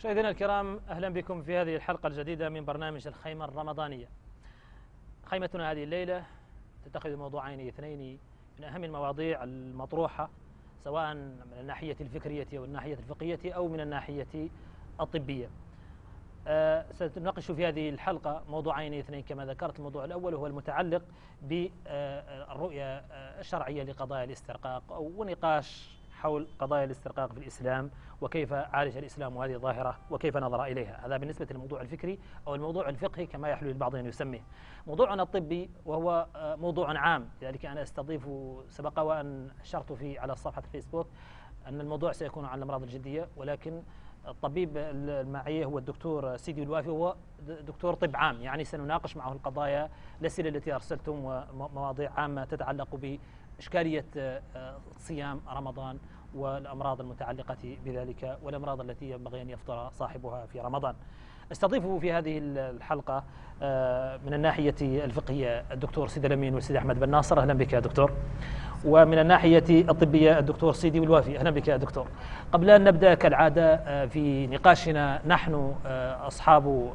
مشاهدينا الكرام، أهلا بكم في هذه الحلقة الجديدة من برنامج الخيمة الرمضانية. خيمتنا هذه الليلة تتخذ موضوعين اثنين من أهم المواضيع المطروحة، سواء من الناحية الفكرية أو الناحية الفقهية أو من الناحية الطبية. سنناقش في هذه الحلقة موضوعين اثنين كما ذكرت. الموضوع الأول هو المتعلق بالرؤية الشرعية لقضايا الاسترقاق ونقاش حول قضايا الاسترقاق في الإسلام وكيف عالج الإسلام هذه الظاهرة وكيف نظر إليها. هذا بالنسبة للموضوع الفكري أو الموضوع الفقهي كما يحلو للبعض أن يسميه. موضوعنا الطبي وهو موضوع عام، لذلك أنا أستضيف، سبق وأن أشرت فيه على صفحة الفيسبوك أن الموضوع سيكون عن الأمراض الجلدية، ولكن الطبيب المعي هو الدكتور سيدي الوافي، وهو دكتور طب عام، يعني سنناقش معه القضايا الأسئلة التي أرسلتم ومواضيع عامة تتعلق بإشكالية صيام رمضان والأمراض المتعلقة بذلك والأمراض التي ينبغي أن يفطر صاحبها في رمضان. استضيفه في هذه الحلقة من الناحية الفقهية الدكتور سيدي الأمين والسيدي أحمد بن ناصر، أهلا بك يا دكتور. ومن الناحية الطبية الدكتور سيدي الوافي، أهلا بك يا دكتور. قبل أن نبدأ كالعادة في نقاشنا نحن أصحاب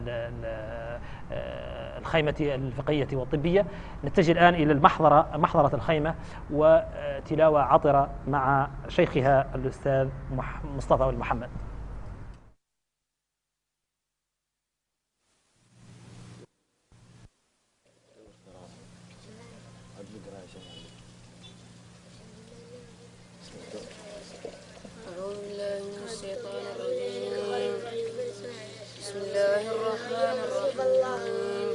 الخيمة الفقهية والطبية، نتجه الآن إلى محضرة الخيمة وتلاوة عطرة مع شيخها الأستاذ مصطفى والمحمد. بسم الله الرحمن الرحيم.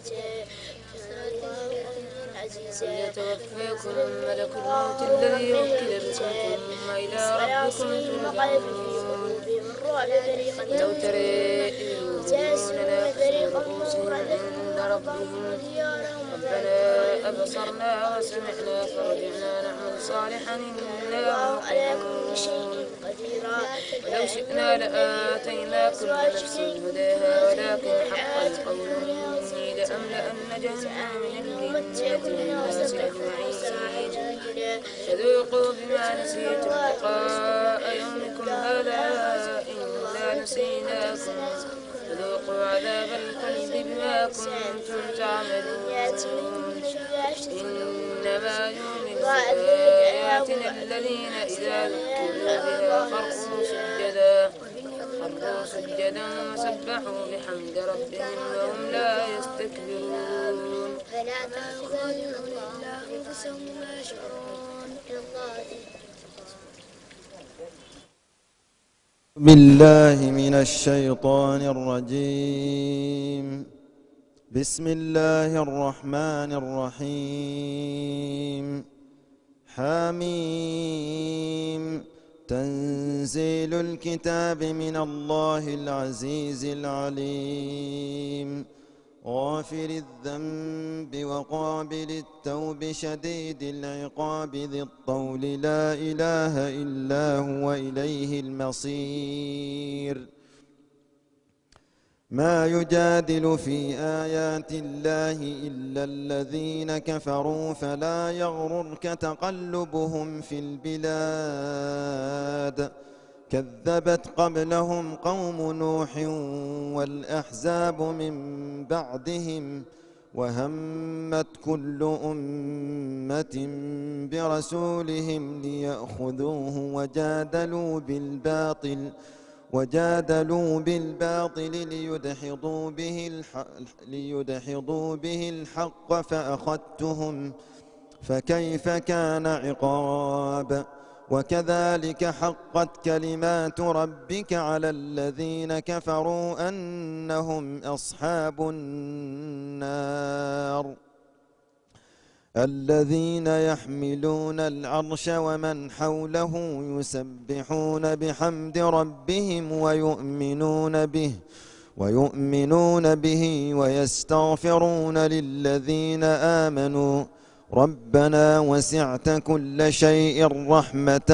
يتوفاكم ملك الموت الذي وكل بكم ثم إلى ربكم ترجعون. لو ترى إذ يظلمون رؤوسهم عند ربهم ربنا أبصرنا وسمعنا فارجعنا نعمل صالحا إنا موقنون. ولو شئنا لآتينا كل نفس هداها ولكن حق القول مني لأملأن جهنم من الجنة والناس أجمعين. فذوقوا بما نسيتم لقاء يومكم هذا إنا نسيناكم فذوقوا عذاب الخلد بما كنتم تعملون. إنما يؤمن بآياتنا الذين إذا ذكروا بها خروا سجدا وسبحوا بحمد ربهم وهم لا يستكبرون. فلا تخافون إلا أنفسهم ما يشعرون. بالله من الشيطان الرجيم. بسم الله الرحمن الرحيم. حميم. تنزيل الكتاب من الله العزيز العليم. غافر الذنب وقابل التوب شديد العقاب ذي الطول لا إله إلا هو إليه المصير. ما يجادل في آيات الله إلا الذين كفروا فلا يغررك تقلبهم في البلاد. كذبت قبلهم قوم نوح والأحزاب من بعدهم وهمت كل أمة برسولهم ليأخذوه وجادلوا بالباطل ليدحضوا به الحق فأخذتهم فكيف كان عقاب. وكذلك حقت كلمات ربك على الذين كفروا أنهم أصحاب النار. الذين يحملون العرش ومن حوله يسبحون بحمد ربهم ويؤمنون به ويستغفرون للذين آمنوا ربنا وسعت كل شيء رحمة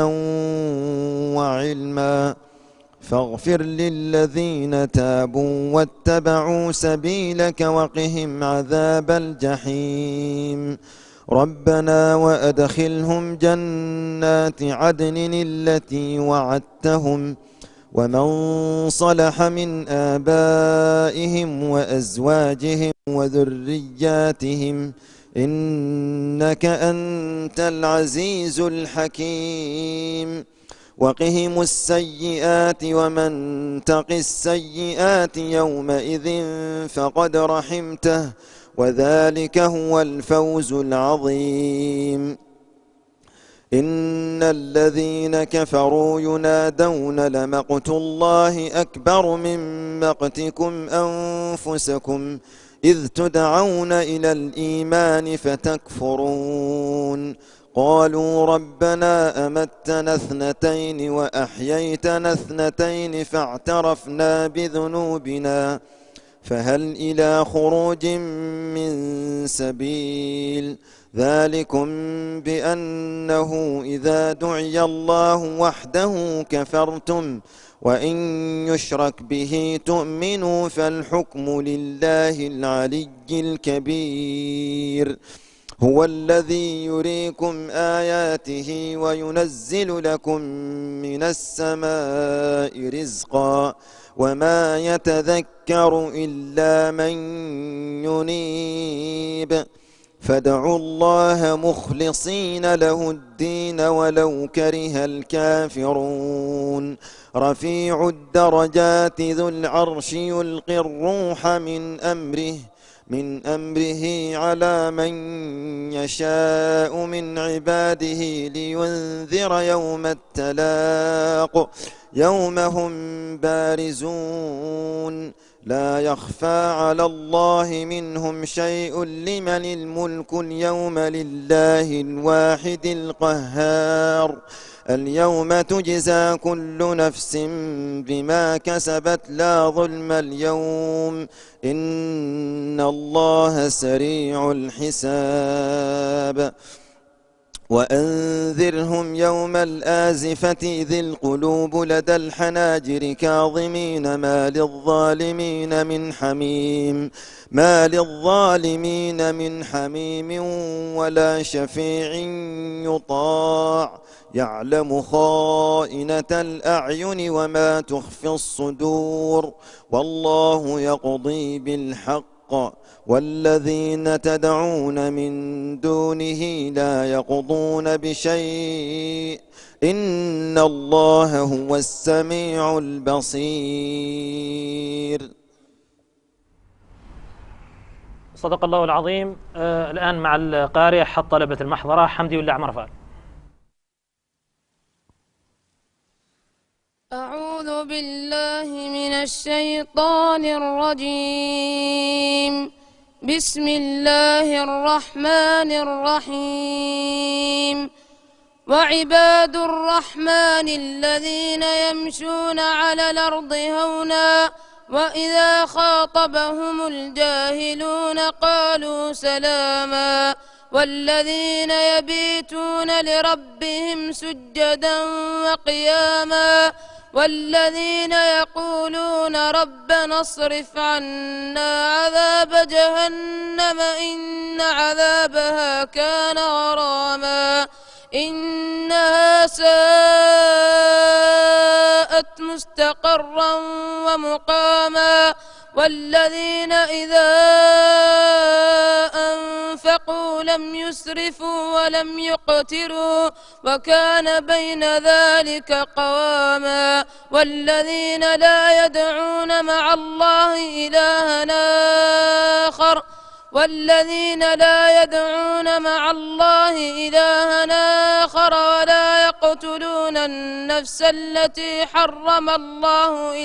وعلما فاغفر للذين تابوا واتبعوا سبيلك وقهم عذاب الجحيم. ربنا وأدخلهم جنات عدن التي ومن صلح من آبائهم وأزواجهم وذرياتهم إنك أنت العزيز الحكيم وقهم السيئات ومن تق السيئات يومئذ فقد رحمته وذلك هو الفوز العظيم إن الذين كفروا ينادون لمقت الله أكبر من مقتكم أنفسكم إذ تدعون إلى الإيمان فتكفرون قالوا ربنا أمتنا اثنتين وأحييتنا اثنتين فاعترفنا بذنوبنا فهل إلى خروج من سبيل ذلكم بأنه إذا دعي الله وحده كفرتم وإن يشرك به تؤمنوا فالحكم لله العلي الكبير هو الذي يريكم آياته وينزل لكم من السماء رزقا وما يتذكر إلا من ينيب فادعوا الله مخلصين له الدين ولو كره الكافرون رفيع الدرجات ذو العرش يلقي الروح من أمره على من يشاء من عباده لينذر يوم التلاق يوم هم بارزون لا يخفى على الله منهم شيء لمن الملك اليوم لله الواحد القهار اليوم تجزى كل نفس بما كسبت لا ظلم اليوم إن الله سريع الحساب وأنذرهم يوم الآزفة إذ القلوب لدى الحناجر كاظمين ما للظالمين من حميم ولا شفيع يطاع يعلم خائنة الأعين وما تخفي الصدور والله يقضي بالحق والذين تدعون من دونه لا يقضون بشيء إن الله هو السميع البصير. صدق الله العظيم. الآن مع القارئ حط طلبة المحضرة حمدي ولا عمر فال. أعوذ بالله من الشيطان الرجيم. بسم الله الرحمن الرحيم. وعباد الرحمن الذين يمشون على الأرض هونا وإذا خاطبهم الجاهلون قالوا سلاما والذين يبيتون لربهم سجدا وقياما والذين يقولون ربنا اصرف عنا عذاب جهنم إن عذابها كان غراما إنها ساءت مستقرا ومقاما والذين إذا أنفقوا لم يسرفوا ولم يقتروا وكان بين ذلك قواما والذين لا يدعون مع الله إلها آخر ولا يقتلون النفس التي حرم الله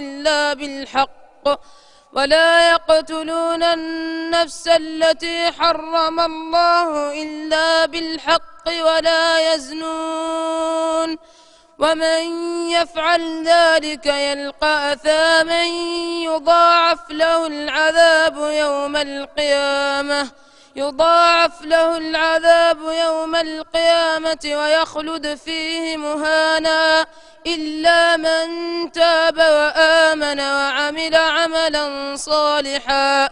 إلا بالحق ولا يزنون ومن يفعل ذلك يلقى أثاما يضاعف له العذاب يوم القيامة ويخلد فيه مهانا إلا من تاب وآمن وعمل عملا صالحا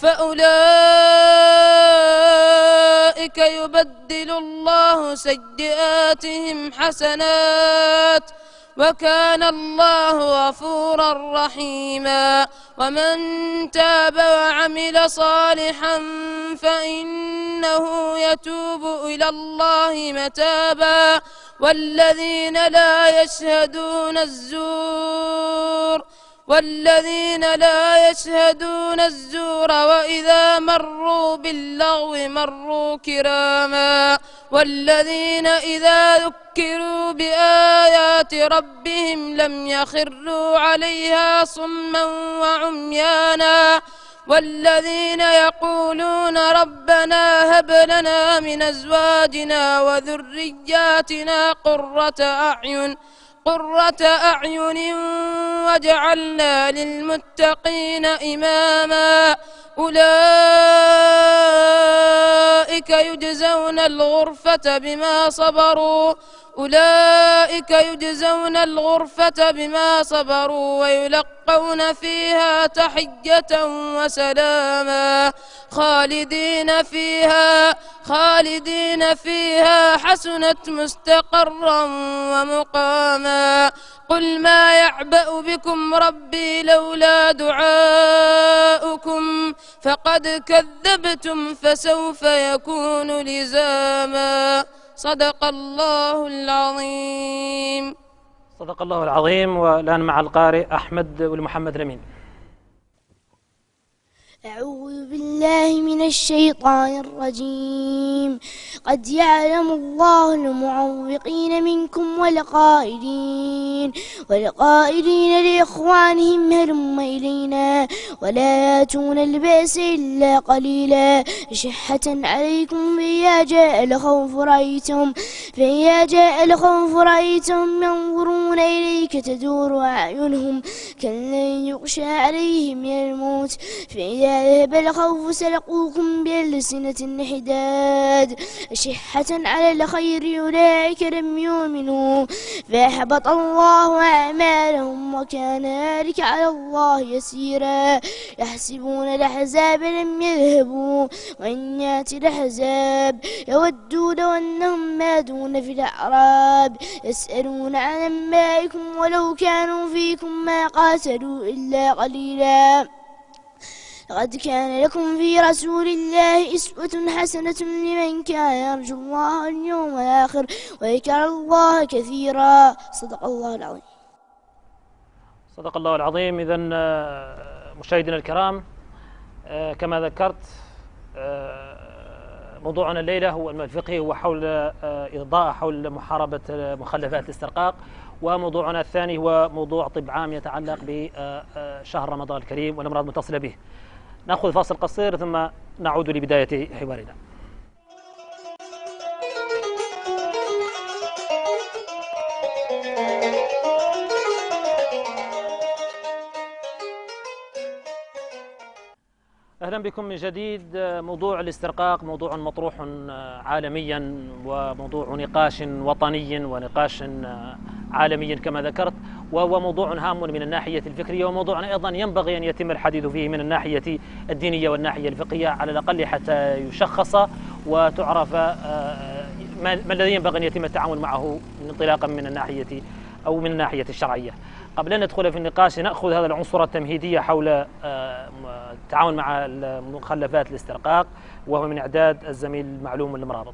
فأولئك يبدل الله سيئاتهم حسنات وكان الله غفورا رحيما. ومن تاب وعمل صالحا فإنه يتوب إلى الله متابا. والذين لا يشهدون الزور وإذا مروا باللغو مروا كراما. والذين إذا ذكروا بآيات ربهم لم يخروا عليها صما وعميانا. والذين يقولون ربنا هب لنا من أزواجنا وذرياتنا قرة أعين واجعلنا للمتقين إماما. أولئك يجزون الغرفة بما صبروا ويلقون فيها تحية وسلاما. خالدين فيها حسنت مستقرا ومقاما. قل ما يعبأ بكم ربي لولا دعاؤكم فقد كذبتم فسوف يكون لزاما. صدق الله العظيم. صدق الله العظيم. والآن مع القارئ أحمد والمحمد الأمين. أعوذ بالله من الشيطان الرجيم. قد يعلم الله المعوقين منكم والقائلين لإخوانهم هلم إلينا ولا يأتون البأس إلا قليلا. شحة عليكم فإذا جاء الخوف رأيتهم ينظرون إليك تدور أعينهم كالذي يغشى عليهم من الموت فإذا ذهب الخوف سلقوكم بألسنة حداد أشحة على الخير أولئك لم يؤمنوا فأحبط الله أعمالهم وكان ذلك على الله يسيرا. يحسبون الأحزاب لم يذهبوا وإن يأتي الأحزاب يودوا لو أنهم مادون في الأعراب يسألون عن أنبائكم ولو كانوا فيكم ما قاتلوا إلا قليلا. لقد كان لكم في رسول الله أسوة حسنة لمن كان يرجو الله واليوم الآخر وذكر الله كثيرا. صدق الله العظيم. صدق الله العظيم. إذن مشاهدينا الكرام، كما ذكرت موضوعنا الليلة هو الفقهي هو حول إضاءة حول محاربة مخلفات الاسترقاق، وموضوعنا الثاني هو موضوع طب عام يتعلق بشهر رمضان الكريم والأمراض المتصلة به. نأخذ فاصل قصير ثم نعود لبداية حوارنا. أهلا بكم من جديد. موضوع الاسترقاق موضوع مطروح عالميا وموضوع نقاش وطني ونقاش عالمي كما ذكرت، وهو موضوع هام من الناحية الفكرية، وموضوع أيضا ينبغي أن يتم الحديث فيه من الناحية الدينية والناحية الفقهية على الأقل حتى يشخص وتعرف ما الذي ينبغي أن يتم التعامل معه انطلاقا من الناحية أو من الناحية الشرعية. قبل أن ندخل في النقاش نأخذ هذا العنصر التمهيدي حول التعامل مع مخلفات الاسترقاق، وهو من إعداد الزميل المعلوم المرابط.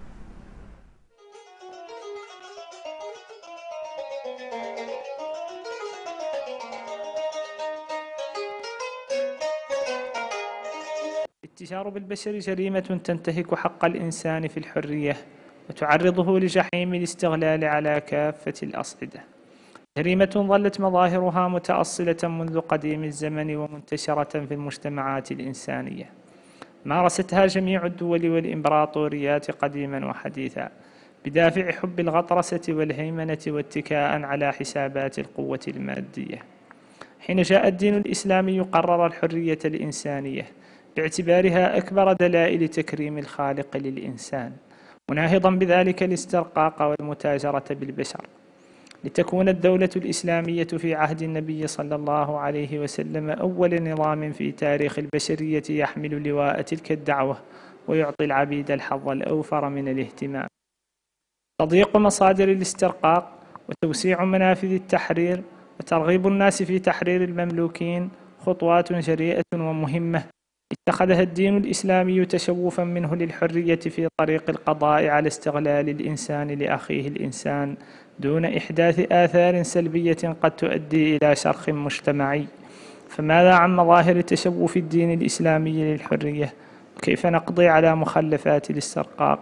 الاتجار بالبشر جريمة تنتهك حق الإنسان في الحرية وتعرضه لجحيم الاستغلال على كافة الأصعدة. جريمة ظلت مظاهرها متأصلة منذ قديم الزمن ومنتشرة في المجتمعات الإنسانية، مارستها جميع الدول والإمبراطوريات قديما وحديثا بدافع حب الغطرسة والهيمنة واتكاء على حسابات القوة المادية. حين جاء الدين الإسلامي قرر الحرية الإنسانية باعتبارها أكبر دلائل تكريم الخالق للإنسان، مناهضا بذلك الاسترقاق والمتاجرة بالبشر، لتكون الدولة الإسلامية في عهد النبي صلى الله عليه وسلم أول نظام في تاريخ البشرية يحمل لواء تلك الدعوة ويعطي العبيد الحظ الأوفر من الاهتمام. تضييق مصادر الاسترقاق وتوسيع منافذ التحرير وترغيب الناس في تحرير المملوكين خطوات جريئة ومهمة اتخذها الدين الإسلامي تشوفا منه للحرية في طريق القضاء على استغلال الإنسان لأخيه الإنسان دون إحداث آثار سلبية قد تؤدي إلى شرخ مجتمعي. فماذا عن مظاهر تشوف الدين الإسلامي للحرية؟ وكيف نقضي على مخلفات الاسترقاق؟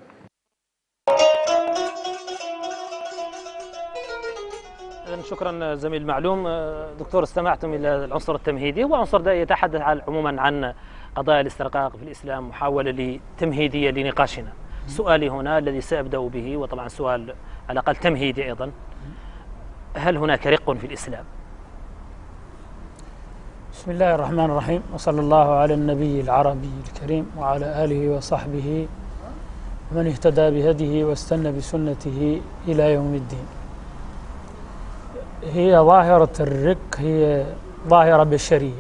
شكرا زميل معلوم. دكتور، استمعتم إلى العنصر التمهيدي، هو عنصر ده يتحدث عموما عن قضايا الاسترقاق في الإسلام، محاولة تمهيدية لنقاشنا. سؤالي هنا الذي سأبدأ به، وطبعا سؤال على الأقل تمهيدي أيضا، هل هناك رق في الإسلام؟ بسم الله الرحمن الرحيم، وصلى الله على النبي العربي الكريم وعلى آله وصحبه ومن اهتدى بهديه واستنى بسنته إلى يوم الدين. هي ظاهرة الرق هي ظاهرة بشرية،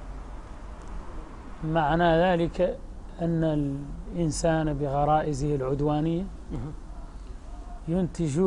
معنى ذلك أن الإنسان بغرائزه العدوانية ينتج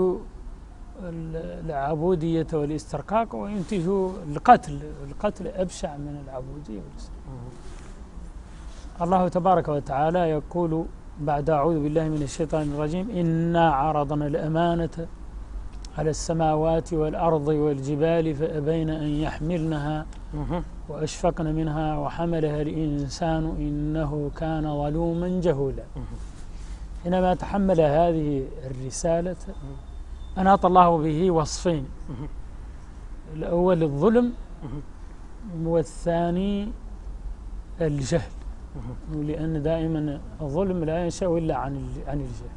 العبودية والاسترقاق وينتج القتل. القتل أبشع من العبودية والاسترقاق. الله تبارك وتعالى يقول بعد أعوذ بالله من الشيطان الرجيم: إنا عرضنا الأمانة على السماوات والأرض والجبال فأبين أن يحملنها وأشفقن منها وحملها الإنسان إنه كان ظلوما جهولا. حينما تحمل هذه الرسالة أناط الله به وصفين: الأول الظلم، والثاني الجهل، لأن دائما الظلم لا ينشأ إلا عن الجهل.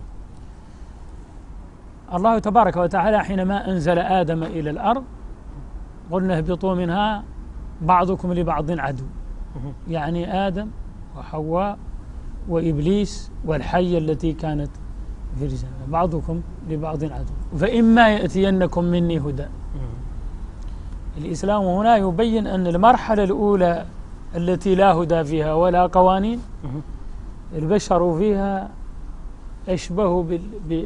الله تبارك وتعالى حينما أنزل آدم إلى الأرض قلنا اهبطوا منها بعضكم لبعض عدو، يعني آدم وحواء وإبليس والحية التي كانت في الجنة، بعضكم لبعض عدو فإما يأتينكم مني هدى. الإسلام هنا يبين أن المرحلة الأولى التي لا هدى فيها ولا قوانين، البشر فيها أشبه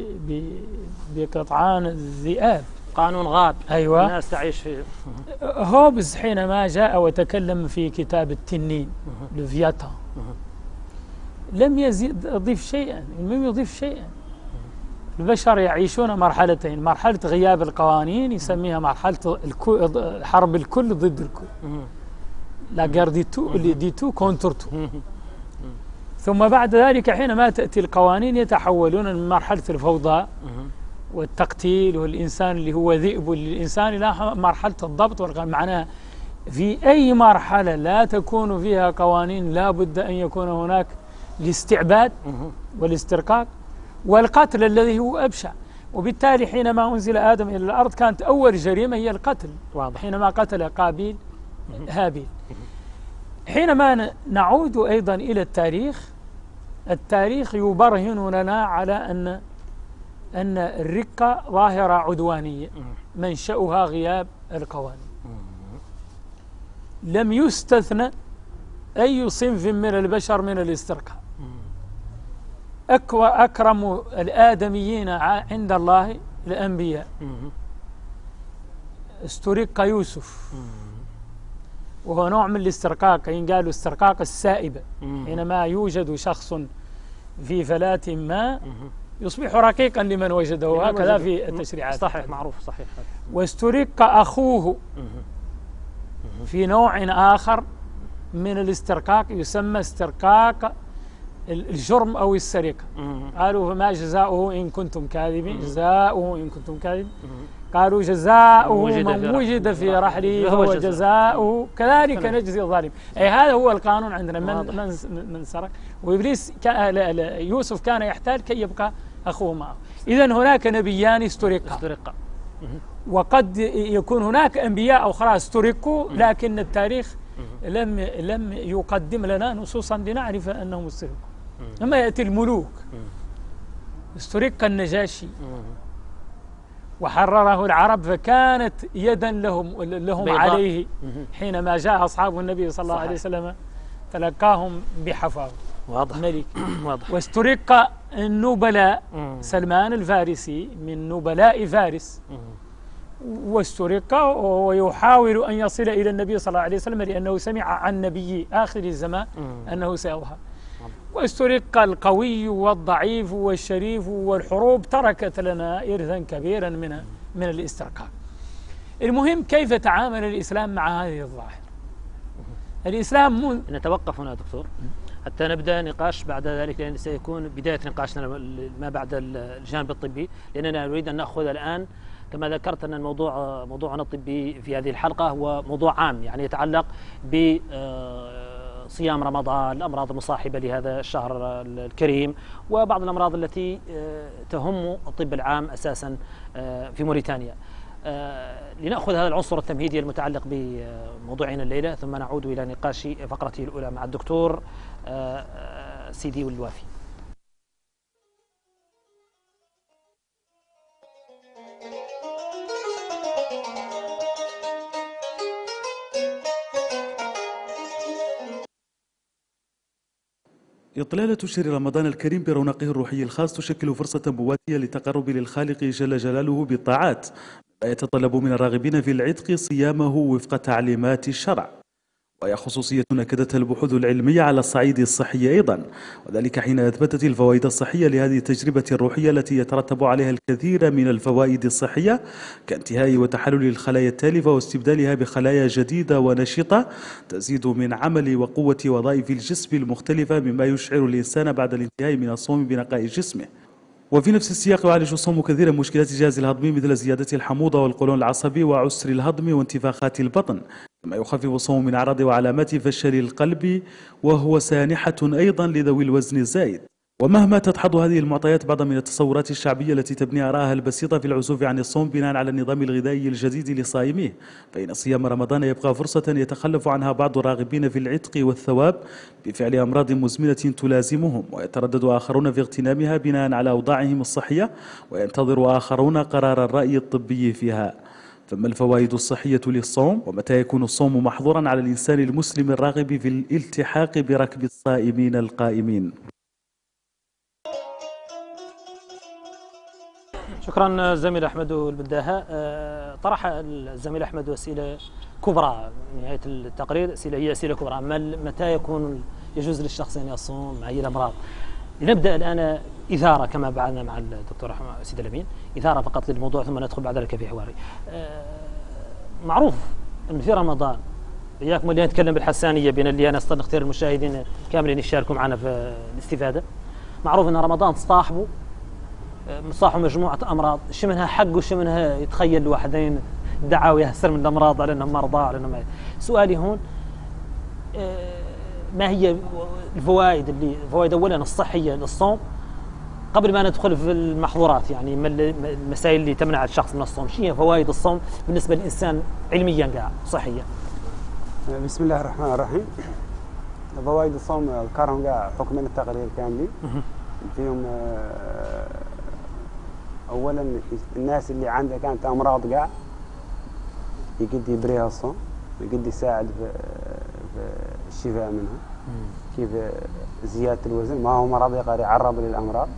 بقطعان الذئاب، قانون غاب. أيوة، الناس تعيش في هوبز حينما جاء وتكلم في كتاب التنين لفياتا لم يضيف شيئا، لم يضيف شيئا. البشر يعيشون مرحلتين: مرحلة غياب القوانين يسميها مرحلة حرب الكل ضد الكل، لا غير دي تو كونتر تو. ثم بعد ذلك حينما تأتي القوانين يتحولون من مرحلة الفوضى والتقتيل والإنسان اللي هو ذئب للإنسان إلى مرحلة الضبط والقانون. معناها في أي مرحلة لا تكون فيها قوانين لا بد أن يكون هناك الاستعباد والاسترقاق والقتل الذي هو أبشع. وبالتالي حينما أنزل آدم إلى الأرض كانت أول جريمة هي القتل، واضح، حينما قتل قابيل هابيل. حينما نعود أيضا إلى التاريخ يبرهن لنا على أن الرقة ظاهرة عدوانية منشأها غياب القوانين. لم يستثنى أي صنف من البشر من الاسترقاق. أكرم الآدميين عند الله الأنبياء. استرق يوسف، وهو نوع من الاسترقاق، قالوا استرقاق السائبة، حينما يوجد شخص في فلاة ما يصبح رقيقا لمن وجده، هكذا في التشريعات. صحيح، معروف، صحيح. واسترق أخوه في نوع آخر من الاسترقاق يسمى استرقاق الجرم أو السرقة. قالوا فما جزاؤه إن كنتم كاذبين، جزاؤه إن كنتم كاذبين. قالوا جزاؤه من وجد في رحله هو جزاؤه كذلك نجزي الظالم. أي هذا هو القانون عندنا. من سرق. وإبليس يوسف كان يحتال كي يبقى أخوه معه. إذن هناك نبيان استرقا، وقد يكون هناك أنبياء أخرى استرقوا، لكن التاريخ لم يقدم لنا نصوصا لنعرف أنهم استرقوا. لما يأتي الملوك، استرق النجاشي وحرره العرب، فكانت يدا لهم عليه. حينما جاء أصحاب النبي صلى الله عليه وسلم تلقاهم بحفاوة، واضح، ملك. واضح. واسترق النبلاء سلمان الفارسي من نبلاء فارس، واسترق ويحاول أن يصل إلى النبي صلى الله عليه وسلم لأنه سمع عن نبي آخر الزمان أنه سيظهر. واسترق القوي والضعيف والشريف، والحروب تركت لنا إرثا كبيرا من الاسترقاق. المهم كيف تعامل الإسلام مع هذه الظاهرة. الإسلام نتوقف هنا دكتور حتى نبدأ نقاش بعد ذلك، لأن سيكون بداية نقاشنا ما بعد الجانب الطبي، لأننا نريد أن نأخذ الآن كما ذكرت أن موضوعنا الطبي في هذه الحلقة هو موضوع عام، يعني يتعلق بصيام رمضان، الأمراض المصاحبة لهذا الشهر الكريم، وبعض الأمراض التي تهم الطب العام أساسا في موريتانيا. لنأخذ هذا العنصر التمهيدي المتعلق بموضوعنا الليلة، ثم نعود إلى نقاش فقرته الأولى مع الدكتور سيدي والوافي. إطلالة شهر رمضان الكريم برونقه الروحي الخاص تشكل فرصة مواتية للتقرب للخالق جل جلاله بالطاعات، ما يتطلب من الراغبين في العتق صيامه وفق تعليمات الشرع. وهي خصوصية أكدتها البحوث العلمية على الصعيد الصحي أيضا، وذلك حين أثبتت الفوائد الصحية لهذه التجربة الروحية التي يترتب عليها الكثير من الفوائد الصحية كانتهاء وتحلل الخلايا التالفة واستبدالها بخلايا جديدة ونشطة تزيد من عمل وقوة وظائف الجسم المختلفة، مما يشعر الإنسان بعد الانتهاء من الصوم بنقاء جسمه. وفي نفس السياق يعالج الصوم كثيرا مشكلات الجهاز الهضمي مثل زيادة الحموضة والقولون العصبي وعسر الهضم وانتفاخات البطن، كما يخفف الصوم من أعراض وعلامات فشل القلب، وهو سانحة أيضا لذوي الوزن الزائد. ومهما تدحض هذه المعطيات بعض من التصورات الشعبية التي تبني آراءها البسيطة في العزوف عن الصوم بناء على النظام الغذائي الجديد لصائميه، فإن صيام رمضان يبقى فرصة يتخلف عنها بعض الراغبين في العتق والثواب بفعل أمراض مزمنة تلازمهم، ويتردد آخرون في اغتنامها بناء على أوضاعهم الصحية، وينتظر آخرون قرار الرأي الطبي فيها. فما الفوائد الصحية للصوم؟ ومتى يكون الصوم محظورا على الإنسان المسلم الراغب في الالتحاق بركب الصائمين القائمين؟ شكرا الزميل أحمد البداهة. طرح الزميل أحمد أسئلة كبرى نهاية التقرير، هي أسئلة كبرى. متى يجوز للشخص أن يصوم؟ مع أي الأمراض؟ لنبدأ الآن إثارة كما بعدنا مع الدكتور سيد الأمين، إثارة فقط للموضوع ثم ندخل بعد ذلك في حواري. معروف أن في رمضان إياكم اللي نتكلم بالحسانية بين اللي أنا نختار المشاهدين كاملين يشاركوا معنا في الاستفادة. معروف أن رمضان صاحبه مجموعة أمراض، شي منها حق وشي منها يتخيل الواحدين دعاوى يهسر من الأمراض على أنهم مرضى على أنهم. سؤالي هون ما هي الفوائد أولا الصحية للصوم قبل ما ندخل في المحظورات، يعني المسائل اللي تمنع الشخص من الصوم، شو هي فوائد الصوم بالنسبة للإنسان علميا قاع صحيا؟ بسم الله الرحمن الرحيم. فوائد الصوم ذكرهم قاع حكم التقرير كاملين فيهم. اولا الناس اللي عندها كانت امراض قاع يقد يبريها الصوم، يقد يساعد في الشفاء منها. كيف زياده الوزن، ما هو مرض يقدر يعرض للامراض،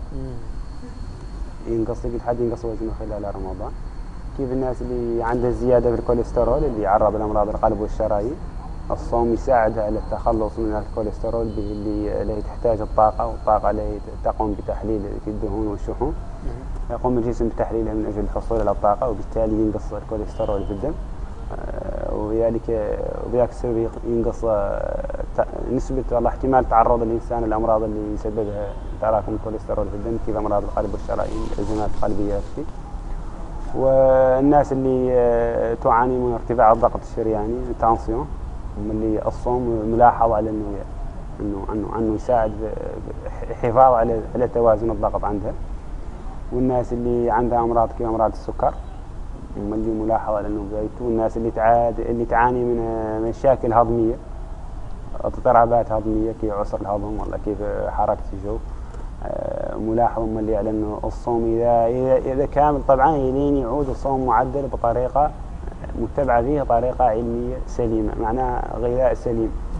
ينقص يقد حد ينقص وزنه خلال رمضان. كيف الناس اللي عندها زياده في الكوليسترول اللي يعرض لامراض القلب والشرايين، الصوم يساعدها على التخلص من الكوليسترول اللي تحتاج الطاقه، والطاقه اللي تقوم بتحليل الدهون والشحوم، يقوم الجسم بتحليلها من أجل الحصول على الطاقة، وبالتالي ينقص الكوليسترول في الدم، وبذلك السبب ينقص نسبة احتمال تعرض الإنسان للأمراض اللي يسببها تراكم الكوليسترول في الدم، كيف أمراض القلب والشرايين، الأزمات القلبية هذه. والناس اللي تعاني من ارتفاع الضغط الشرياني التانسيون، اللي الصوم ملاحظ على أنه يساعد حفاظ على توازن الضغط عندها. والناس اللي عندها امراض كيف امراض السكر هم اللي ملاحظه على انه بيتو. والناس اللي تعاني من مشاكل هضميه، اضطرابات هضميه كيف عسر الهضم ولا كيف حركه الجوف، ملاحظ هم اللي على انه الصوم اذا كامل طبعا يلين يعود الصوم معدل بطريقه متبعه فيه طريقه علميه سليمه، معناها غذاء سليم.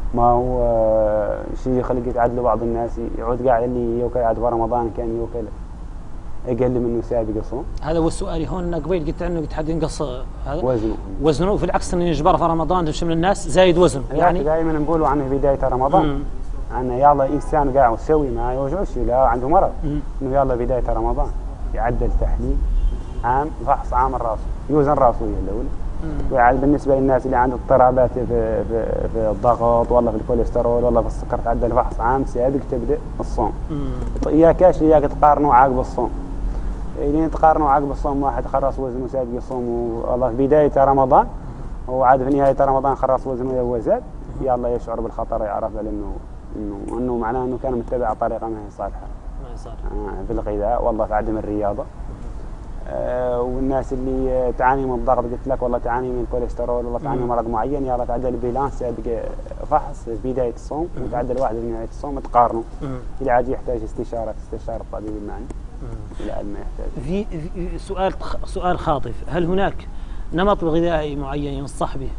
ما هو شيء يخلق يتعدلوا بعض الناس يعود قاعد اللي يوكل عاد رمضان كان يوكل اقل منه سابق يصوم. هذا هو السؤال هون قبيل قلت عنه قلت حد ينقص هذا وزنه في العكس انه يجبر في رمضان تمشي من الناس زايد وزن يعني دائما نقولوا عنه بدايه رمضان أنا يلا إنسان قاعد يسوي ما يوجعش لا عنده مرض إنه يلا بداية رمضان يعدل تحليل عام فحص عام الرأس يوزن رأسه الأول. ويعد بالنسبة للناس اللي عنده اضطرابات في الضغط ولا في الكوليسترول ولا في السكر تعدل فحص عام سابق تبدأ الصوم. إياك تقارنوا عقب الصوم. إذا تقارنوا عقب الصوم واحد خلص وزنه سابق يصوم والله في بداية رمضان وعاد في نهاية رمضان خلص وزنه وزاد يلا يشعر بالخطر يعرف انه معناه انه كان متبع طريقه ما هي صالحه في الغذاء والله في عدم الرياضه. والناس اللي تعاني من الضغط قلت لك والله تعاني من الكوليسترول والله تعاني من مرض معين يلا تعدل بيلانس سابق فحص في بدايه الصوم وتعدل واحد في نهايه الصوم تقارنه. اللي عاد يحتاج استشاره الطبيب المعني الى ما يحتاج. في سؤال خاطف، هل هناك نمط غذائي معين ينصح به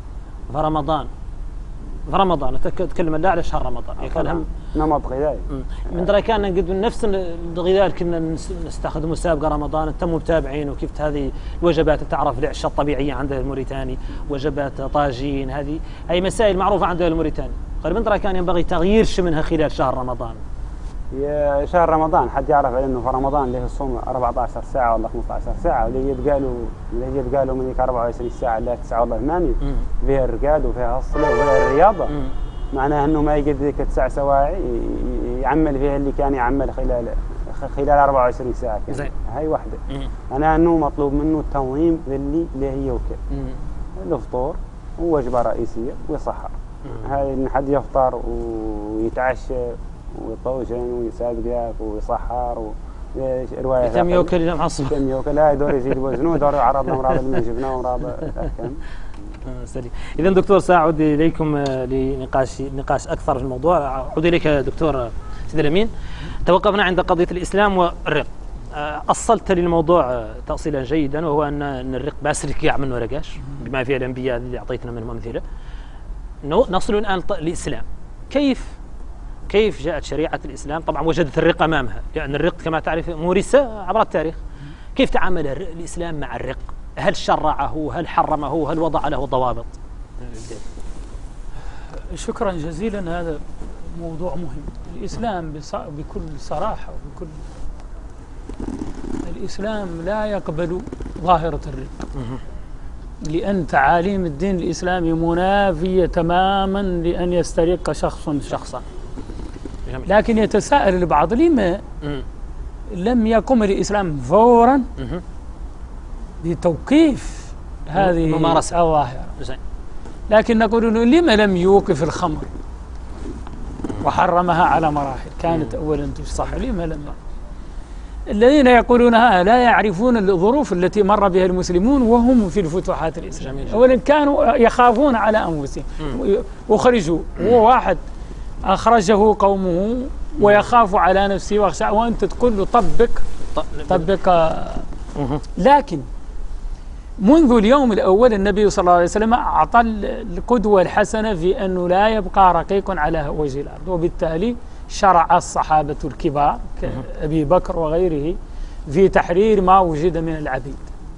في رمضان اتكلم لا على شهر رمضان يعني نمط غذائي من درا كان نقدم نفس الغذاء اللي كنا نستخدمه سابقا رمضان انتم متابعين وكيف هذه الوجبات تعرف العشاء الطبيعيه عند الموريتاني وجبات طاجين هي مسائل معروفه عند الموريتاني قال من درا كان ينبغي تغيير منها خلال شهر رمضان. يا شهر رمضان حد يعرف انه في رمضان له الصوم 14 ساعه ولا 15 ساعه واللي يبقى له من 24 ساعه لا 9 ولا 8 فيها الرقاد وفيها الصلاه وفيها الرياضه معناه انه ما يقدر ذيك 9 سواعي يعمل فيها اللي كان يعمل خلال 24 ساعه كان. هاي واحده انا انه مطلوب منه التنظيم اللي هي وكل الفطور ووجبه رئيسيه ويصحر. هاي ان حد يفطر ويتعشى ويطوجن ويسابق ويصحر وروايه كم يوكل الى معصب كم يوكل هاي دور يزيد وزنه دور يعرض لامراض اللي جبناه وامراض الاحكام. سليم. اذا دكتور ساعود اليكم لنقاش اكثر في الموضوع. اعود اليك دكتور سيد الامين. توقفنا عند قضيه الاسلام والرق. اصلت للموضوع تاصيلا جيدا وهو ان الرق باسرك يعمل من ورقاش بما فيها الانبياء اللي اعطيتنا منهم امثله. نصل الان للاسلام. كيف جاءت شريعة الإسلام؟ طبعا وجدت الرق أمامها لأن الرق كما تعرف مورثة عبر التاريخ. كيف تعامل الإسلام مع الرق؟ هل شرعه؟ هل حرمه؟ هل وضع له ضوابط؟ شكرا جزيلا. هذا موضوع مهم. الإسلام بكل صراحة الإسلام لا يقبل ظاهرة الرق لأن تعاليم الدين الإسلامي منافية تماما لأن يسترق شخصا. لكن يتساءل البعض لما لم يقم الإسلام فورا بتوقيف هذه الظاهرة. لكن نقول لما لم يوقف الخمر وحرمها على مراحل كانت أولا تصح لما لم الذين يقولونها لا يعرفون الظروف التي مر بها المسلمون وهم في الفتوحات الإسلامية. أولا كانوا يخافون على أنفسهم وخرجوا وواحد أخرجه قومه ويخاف على نفسه وأنت تقول له طبق. لكن منذ اليوم الأول النبي صلى الله عليه وسلم أعطى القدوة الحسنة في أنه لا يبقى رقيق على وجه الأرض وبالتالي شرع الصحابة الكبار كأبي بكر وغيره في تحرير ما وجد من العبيد.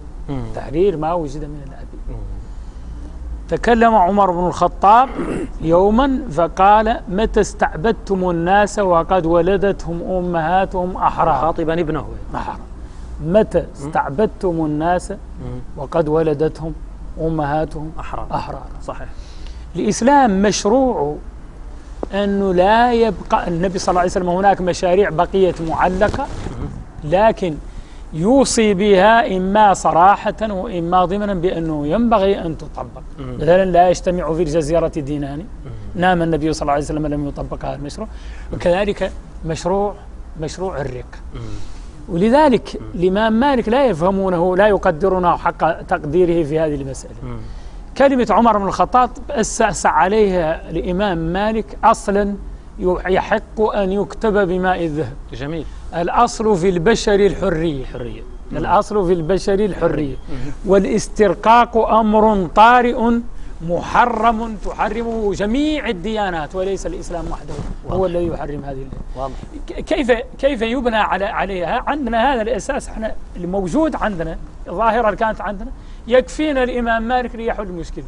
تكلم عمر بن الخطاب يوما فقال متى استعبدتم الناس وقد ولدتهم أمهاتهم أحرار. خاطبا ابنه متى استعبدتم الناس وقد ولدتهم أمهاتهم أحرار. صحيح. الإسلام مشروع أنه لا يبقى النبي صلى الله عليه وسلم هناك مشاريع بقية معلقة لكن يوصي بها إما صراحة وإما ضمنا بأنه ينبغي أن تطبق. مثلا لا يجتمع في الجزيرة دينان نام النبي صلى الله عليه وسلم لم يطبق هذا المشروع. وكذلك مشروع الرق. ولذلك الإمام مالك لا يفهمونه لا يقدرونه حق تقديره في هذه المسألة. كلمة عمر بن الخطاب أسس عليها الإمام مالك أصلا يحق أن يكتب بماء الذهب. جميل. الأصل في البشر الحرية. الأصل في البشر الحرية والاسترقاق أمر طارئ محرم تحرمه جميع الديانات وليس الإسلام وحده هو الذي يحرم هذه واضح. كيف يبنى عليها؟ عندنا هذا الأساس احنا الموجود عندنا، الظاهرة اللي كانت عندنا يكفينا الإمام مالك ليحل مشكلته.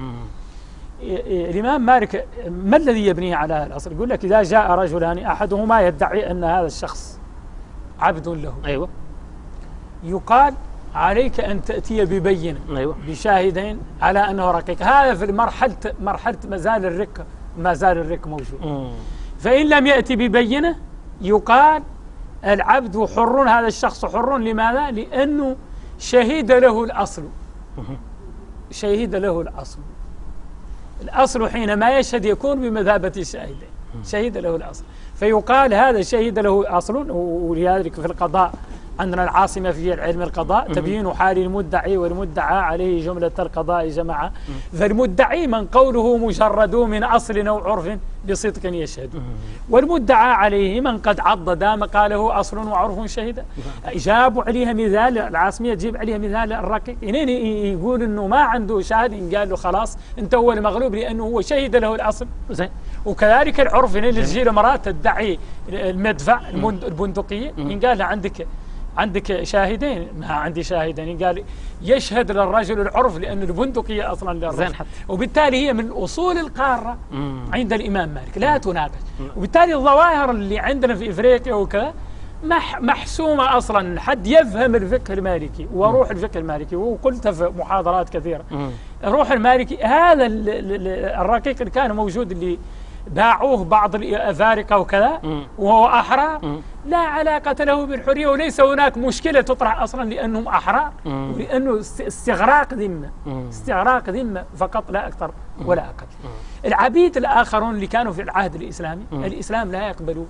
الإمام مالك ما الذي يبنيه على هذا الأصل؟ يقول لك إذا جاء رجلان أحدهما يدعي أن هذا الشخص عبد له، أيوة، يقال عليك أن تأتي ببينة، أيوة، بشاهدين على أنه رقيق. هذا في مرحلة ما زال الرق موجود. فإن لم يأتي ببينة يقال العبد حر، هذا الشخص حر. لماذا؟ لأنه شهد له الأصل. شهد له الأصل. الأصل حينما يشهد يكون بمثابة الشاهدين، شهد له الأصل، فيقال هذا شهد له أصل. ولذلك في القضاء عندنا العاصمة في علم القضاء تبيين حال المدعي والمدعى عليه جملة القضاء جمعا. فالمدعي من قوله مجرد من أصل أو عرف بصدق يشهد، والمدعى عليه من قد عضد مقاله أصل وعرف شهد. جابوا عليها مثال، العاصمية تجيب عليها مثال الرقيق، يقول إنه ما عنده شاهد، قال له خلاص أنت هو المغلوب لأنه هو شهد له الأصل. وكذلك العرف اللي تجي امرأة تدعي المدفع البندقية، قال له عندك شاهدين، ما عندي شاهدين، قال يشهد للرجل العرف لأن البندقية أصلا للرجل، وبالتالي هي من أصول القارة عند الإمام مالك لا تناقش. وبالتالي الظواهر اللي عندنا في إفريقيا وكذا محسومة أصلا. حد يفهم الفقه المالكي وروح الفقه المالكي، وقلت في محاضرات كثيرة روح المالكي، هذا الرقيق اللي كان موجود اللي باعوه بعض الأفارقة وكذا وهو أحرار، لا علاقة له بالحرية، وليس هناك مشكلة تطرح أصلا لأنهم أحرار، ولأنه استغراق ذمة، استغراق ذمة فقط لا أكثر ولا أقل. العبيد الآخرون اللي كانوا في العهد الإسلامي، الإسلام لا يقبل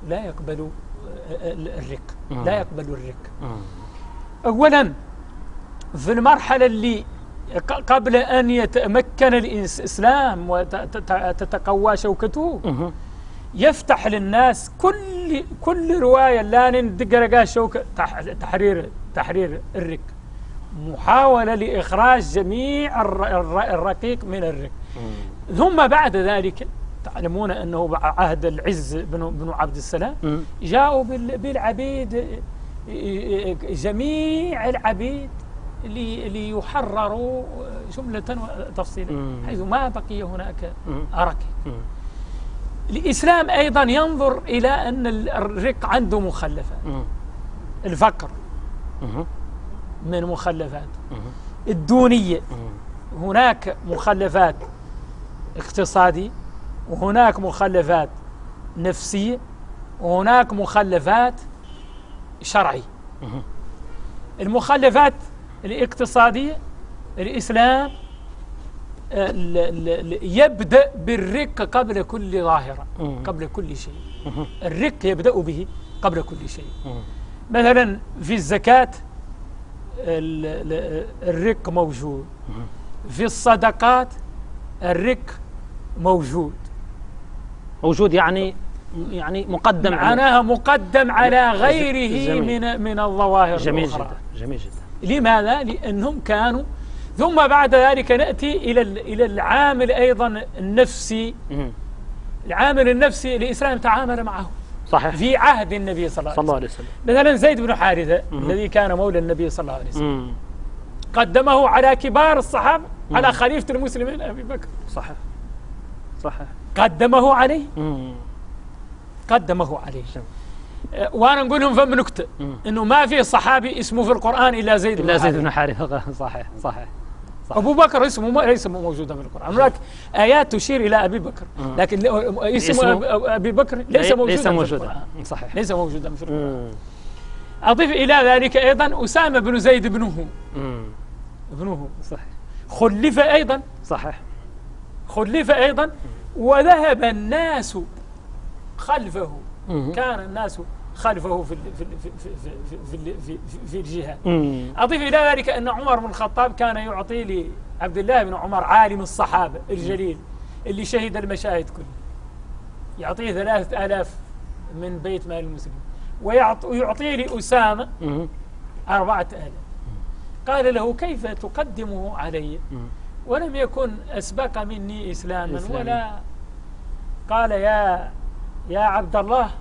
الرق، لا يقبل الرق. أولا في المرحلة اللي قبل أن يتمكن الإسلام وتتقوى شوكته، يفتح للناس كل رواية لا ندقرقها شوكة تحرير الرق، محاولة لإخراج جميع الرقيق من الرق. ثم بعد ذلك تعلمون أنه عهد العز بن عبد السلام جاءوا بالعبيد، جميع العبيد ليحرروا جملة وتفصيلا، حيث ما بقي هناك رقيق. الإسلام أيضا ينظر إلى أن الرق عنده مخلفات، الفقر من مخلفات، الدونية، هناك مخلفات اقتصادية، وهناك مخلفات نفسية، وهناك مخلفات شرعية. المخلفات الاقتصادية الإسلام يبدأ بالرق قبل كل ظاهرة، قبل كل شيء. الرق يبدأ به قبل كل شيء. مثلا في الزكاة الرق موجود، في الصدقات الرق موجود يعني مقدم، معناها مقدم على غيره من الظواهر الأخرى. جميل جدا. لماذا؟ لأنهم كانوا. ثم بعد ذلك نأتي إلى العامل أيضا النفسي. العامل النفسي الإسلام تعامل معه صحيح في عهد النبي صلى الله عليه وسلم. مثلا زيد بن حارثة الذي كان مولى النبي صلى الله عليه وسلم، قدمه على كبار الصحابة، على خليفة المسلمين أبي بكر. صحيح قدمه عليه. وانا نقول لهم فم نكته انه ما في صحابي اسمه في القران الا زيد بن حارثه. صحيح. ابو بكر اسمه ليس موجودا في القران، هناك ايات تشير الى ابي بكر، لكن اسم ابي بكر ليس موجودا في القران. صحيح، ليس موجودا في القران. اضيف الى ذلك ايضا اسامه بن زيد ابنه صحيح، خلف ايضا. صحيح، خلف ايضا، وذهب الناس خلفه، كان الناس خلفه في الجهاد. أضيف إلى ذلك أن عمر بن الخطاب كان يعطي لعبد الله بن عمر عالم الصحابة الجليل اللي شهد المشاهد كلها، يعطيه 3000 من بيت مال المسلمين، ويعطي لأسامة 4000. قال له كيف تقدمه علي ولم يكن أسبق مني إسلاما ولا قال يا عبد الله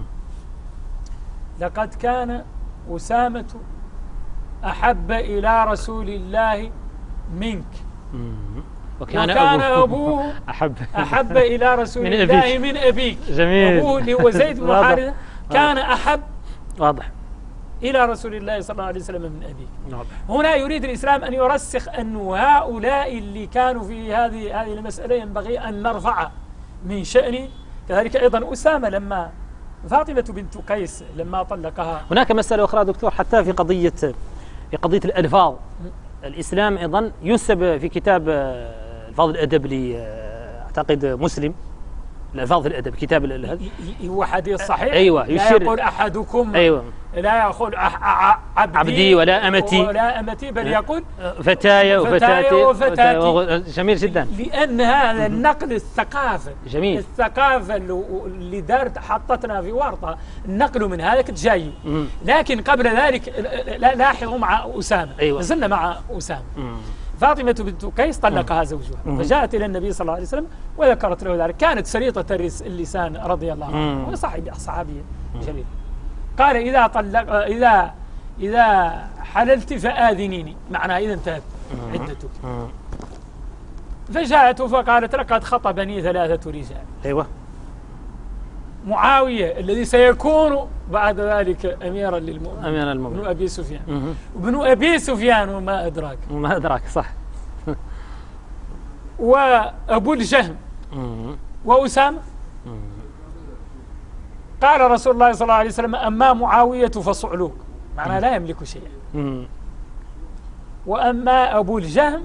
لقد كان أسامة أحب إلى رسول الله منك وكان أبوه أحب إلى رسول الله من أبيك. جميل. أبوه اللي هو زيد بن حارثة كان أحب واضح إلى رسول الله صلى الله عليه وسلم من أبيك. واضح. هنا يريد الإسلام أن يرسخ أن هؤلاء اللي كانوا في هذه المسألة ينبغي أن نرفع من شأن. كذلك أيضا أسامة لما فاطمة بنت قيس لما طلقها. هناك مسألة أخرى دكتور حتى في قضية الألفاظ. الإسلام أيضا ينسب في كتاب الفاظ الأدب أعتقد مسلم، الألفاظ الأدب كتاب هو حديث صحيح. أيوة لا يقول أحدكم أيوة لا يقول عبدي ولا أمتي بل يقول فتاي وفتاتي. جميل جدا. لأن هذا النقل الثقافة جميل. الثقافة اللي دارت حطتنا في ورطة النقل من هذاك جاي. لكن قبل ذلك لاحظوا مع أسامة. أيوة. نزلنا مع أسامة. فاطمة بنت قيس طلقها زوجها فجاءت إلى النبي صلى الله عليه وسلم وذكرت له ذلك. كانت سليطة اللسان رضي الله عنه وصحابية جليل. قال إذا حللت فآذنيني، معناها إذا انتهت عدتك. فجاءت فقالت لقد خطبني 3 رجال. أيوة. معاوية الذي سيكون بعد ذلك أميرا للمؤمنين، أمير المؤمنين، ابن أبي سفيان. وابن أبي سفيان وما أدراك صح. وأبو الجهم وأسامة. قال رسول الله صلى الله عليه وسلم أما معاوية فصعلوك، معناه لا يملك شيئا. وأما أبو الجهم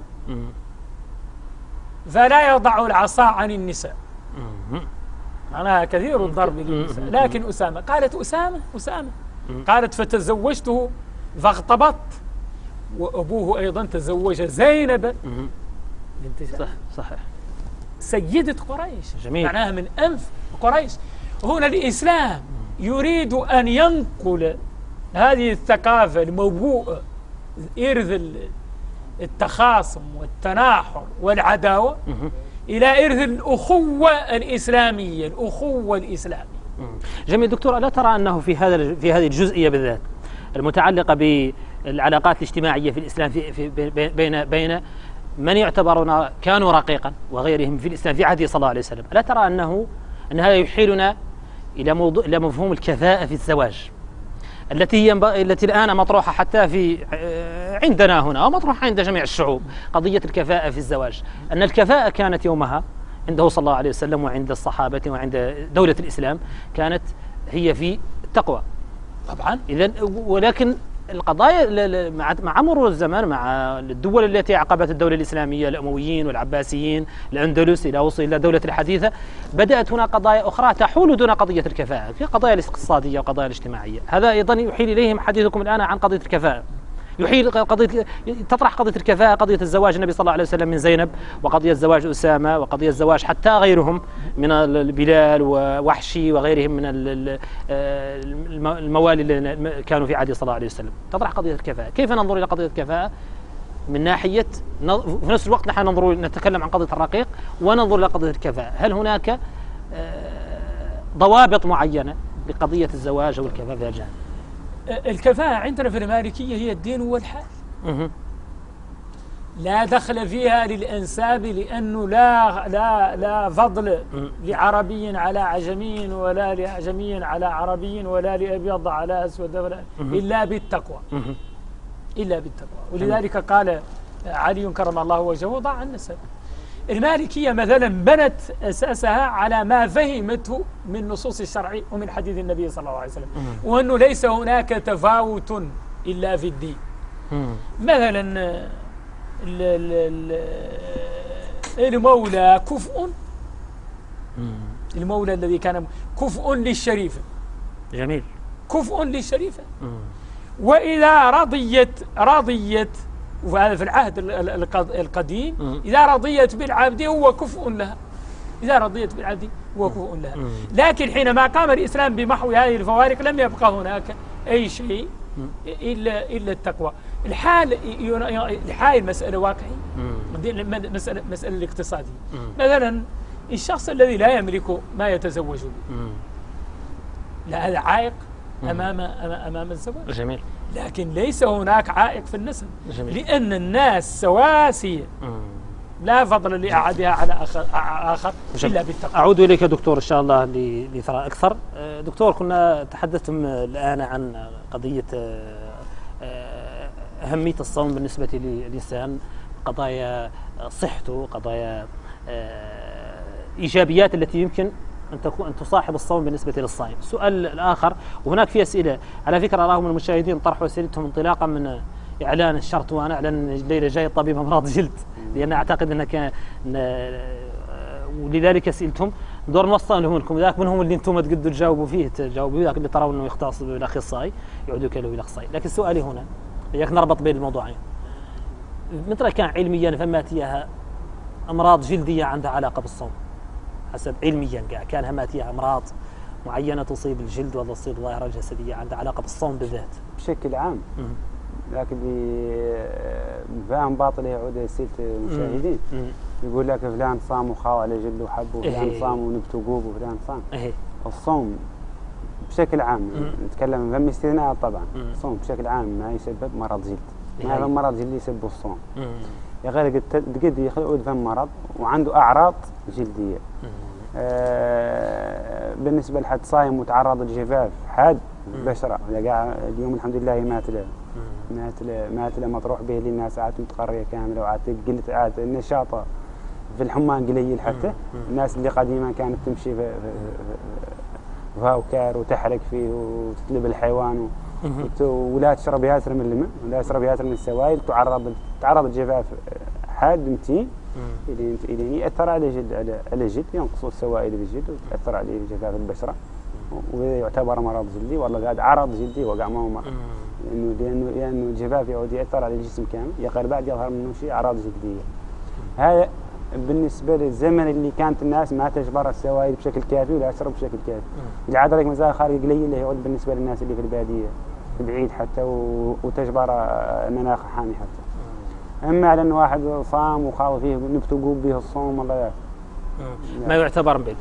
فلا يضع العصا عن النساء، معناها كثير الضرب للنساء. لكن أسامة، قالت أسامة قالت فتزوجته فاغتبطت. وأبوه أيضا تزوج زينب بنت صحيح سيدة قريش. جميل. معناها من أنف قريش. هنا الإسلام يريد أن ينقل هذه الثقافة الموبوءة، إرث التخاصم والتناحر والعداوة، إلى إرث الأخوة الإسلامية، الأخوة الإسلامية. جميل. دكتور، ألا ترى أنه في هذه الجزئية بالذات المتعلقة بالعلاقات الاجتماعية في الإسلام بين من يعتبرون كانوا رقيقا وغيرهم في الإسلام في عهده صلى الله عليه وسلم، ألا ترى أن هذا يحيلنا إلى مفهوم الكفاءة في الزواج التي الآن مطروحة حتى عندنا هنا ومطروحة عند جميع الشعوب، قضية الكفاءة في الزواج، أن الكفاءة كانت يومها عنده صلى الله عليه وسلم وعند الصحابة وعند دولة الإسلام كانت هي في التقوى طبعا. إذن ولكن القضايا مع مرور الزمان مع الدول التي عقبت الدولة الإسلامية، الأمويين والعباسيين، الأندلس، إلى وصل إلى الدولة الحديثة، بدأت هنا قضايا أخرى تحول دون قضية الكفاءة في قضايا الاقتصادية وقضايا الاجتماعية. هذا أيضا يحيل إليهم حديثكم الآن عن قضية الكفاءة، تطرح قضية الكفاءة، قضية الزواج النبي صلى الله عليه وسلم من زينب، وقضية زواج أسامة، وقضية زواج حتى غيرهم من بلال ووحشي وغيرهم من الموالي اللي كانوا في عهد صلى الله عليه وسلم. تطرح قضية الكفاءة. كيف ننظر إلى قضية الكفاءة من ناحية في نفس الوقت نحن نتكلم عن قضية الرقيق وننظر إلى قضية الكفاءة؟ هل هناك ضوابط معينة لقضية الزواج أو الكفاءة في الجانب؟ الكفاءة عندنا في المالكية هي الدين والحال، لا دخل فيها للأنساب، لأنه لا فضل لعربي على عجمي ولا لأعجمي على عربي ولا لأبيض على أسود إلا بالتقوى. ولذلك قال علي كرم الله وجهه ضع النسب. المالكية مثلا بنت أساسها على ما فهمته من نصوص الشرع ومن حديث النبي صلى الله عليه وسلم، وأنه ليس هناك تفاوت إلا في الدين. مثلا المولى كفء، المولى الذي كان كفء للشريفة، جميل، كفء للشريفة. وإذا رضيت وهذا في العهد القديم، إذا رضيت بالعبد هو كفء لها، إذا رضيت بالعبد هو كفء لها. لكن حينما قام الإسلام بمحو هذه الفوارق لم يبقى هناك أي شيء إلا التقوى. الحال المسألة واقعي، مسألة الاقتصادية. مثلا الشخص الذي لا يملك ما يتزوج به، لا هذا عائق أمام الزواج. جميل. لكن ليس هناك عائق في النسب. جميل. لأن الناس سواسية، لا فضل لأحدها على آخر إلا بالتقوى. أعود إليك دكتور إن شاء الله لثراء أكثر. دكتور، كنا تحدثتم الآن عن قضية أهمية الصوم بالنسبة للإنسان، قضايا صحته، قضايا إيجابيات التي يمكن أن تصاحب الصوم بالنسبة للصائم. السؤال الآخر، وهناك في أسئلة على فكرة أراهم المشاهدين طرحوا أسئلتهم انطلاقا من إعلان الشرطوانة، إعلان الليلة جاي الطبيب أمراض جلد، لأن أعتقد أنه كان ولذلك سئلتم دور نوصل لهم لكم ذاك منهم اللي أنتم تقدروا تجاوبوا فيه، تجاوبوا ذاك اللي ترون أنه يختص بالأخصائي يعودوا كله إلى الأخصائي. لكن سؤالي هنا إياك نربط بين الموضوعين، مثل كان علميا فماتيها أمراض جلدية عندها علاقة بالصوم، حسب علميا كان هماتيها أمراض معينة تصيب الجلد ولا تصيب الظاهرة الجسدية عندها علاقة بالصوم بالذات بشكل عام. لكن فهم باطل يعود يسيل المشاهدين، يقول لك فلان صام وخاو على جلده وحب، وفلان صام ونبت وقوب، وفلان صام. الصوم بشكل عام نتكلم فم استثناء طبعا. الصوم بشكل عام ما يسبب مرض جلد، ما هذا مرض جلدي يسبب الصوم. يا غير قد يخلق فم مرض وعنده أعراض جلدية. بالنسبة لحد صايم وتعرض لجفاف حاد البشرة، اليوم الحمد لله مات له مطروح به للناس عاد متقرية كاملة، وعاد قلت عاد النشاطة في الحمان قليل. حتى الناس اللي قديما كانت تمشي في فاوكار وتحرق فيه وتتلب الحيوان ولا تشرب ياسر من الماء ولا تشرب ياسر من السوائل، تعرض الجفاف حاد متين إلين يأثر على الجلد، ينقص السوائل بالجلد ويأثر عليه جفاف البشرة، ويعتبر مرض جلدي. والله قاعد عرض جلدي وقع ما هو مرض، لأنه الجفاف يعود يأثر على الجسم كامل، يقل بعد يظهر منه شيء أعراض جلدية. هذا بالنسبة للزمن اللي كانت الناس ما تجبر السوائل بشكل كافي ولا تشرب بشكل كافي. العادة لك مزاج خارج قليل اللي يعود بالنسبة للناس اللي في البادية بعيد حتى وتجبر مناخ حامي حتى. أما على أن واحد صام وخاوي فيه نبت وقوب به الصوم والله ما يعتبر به.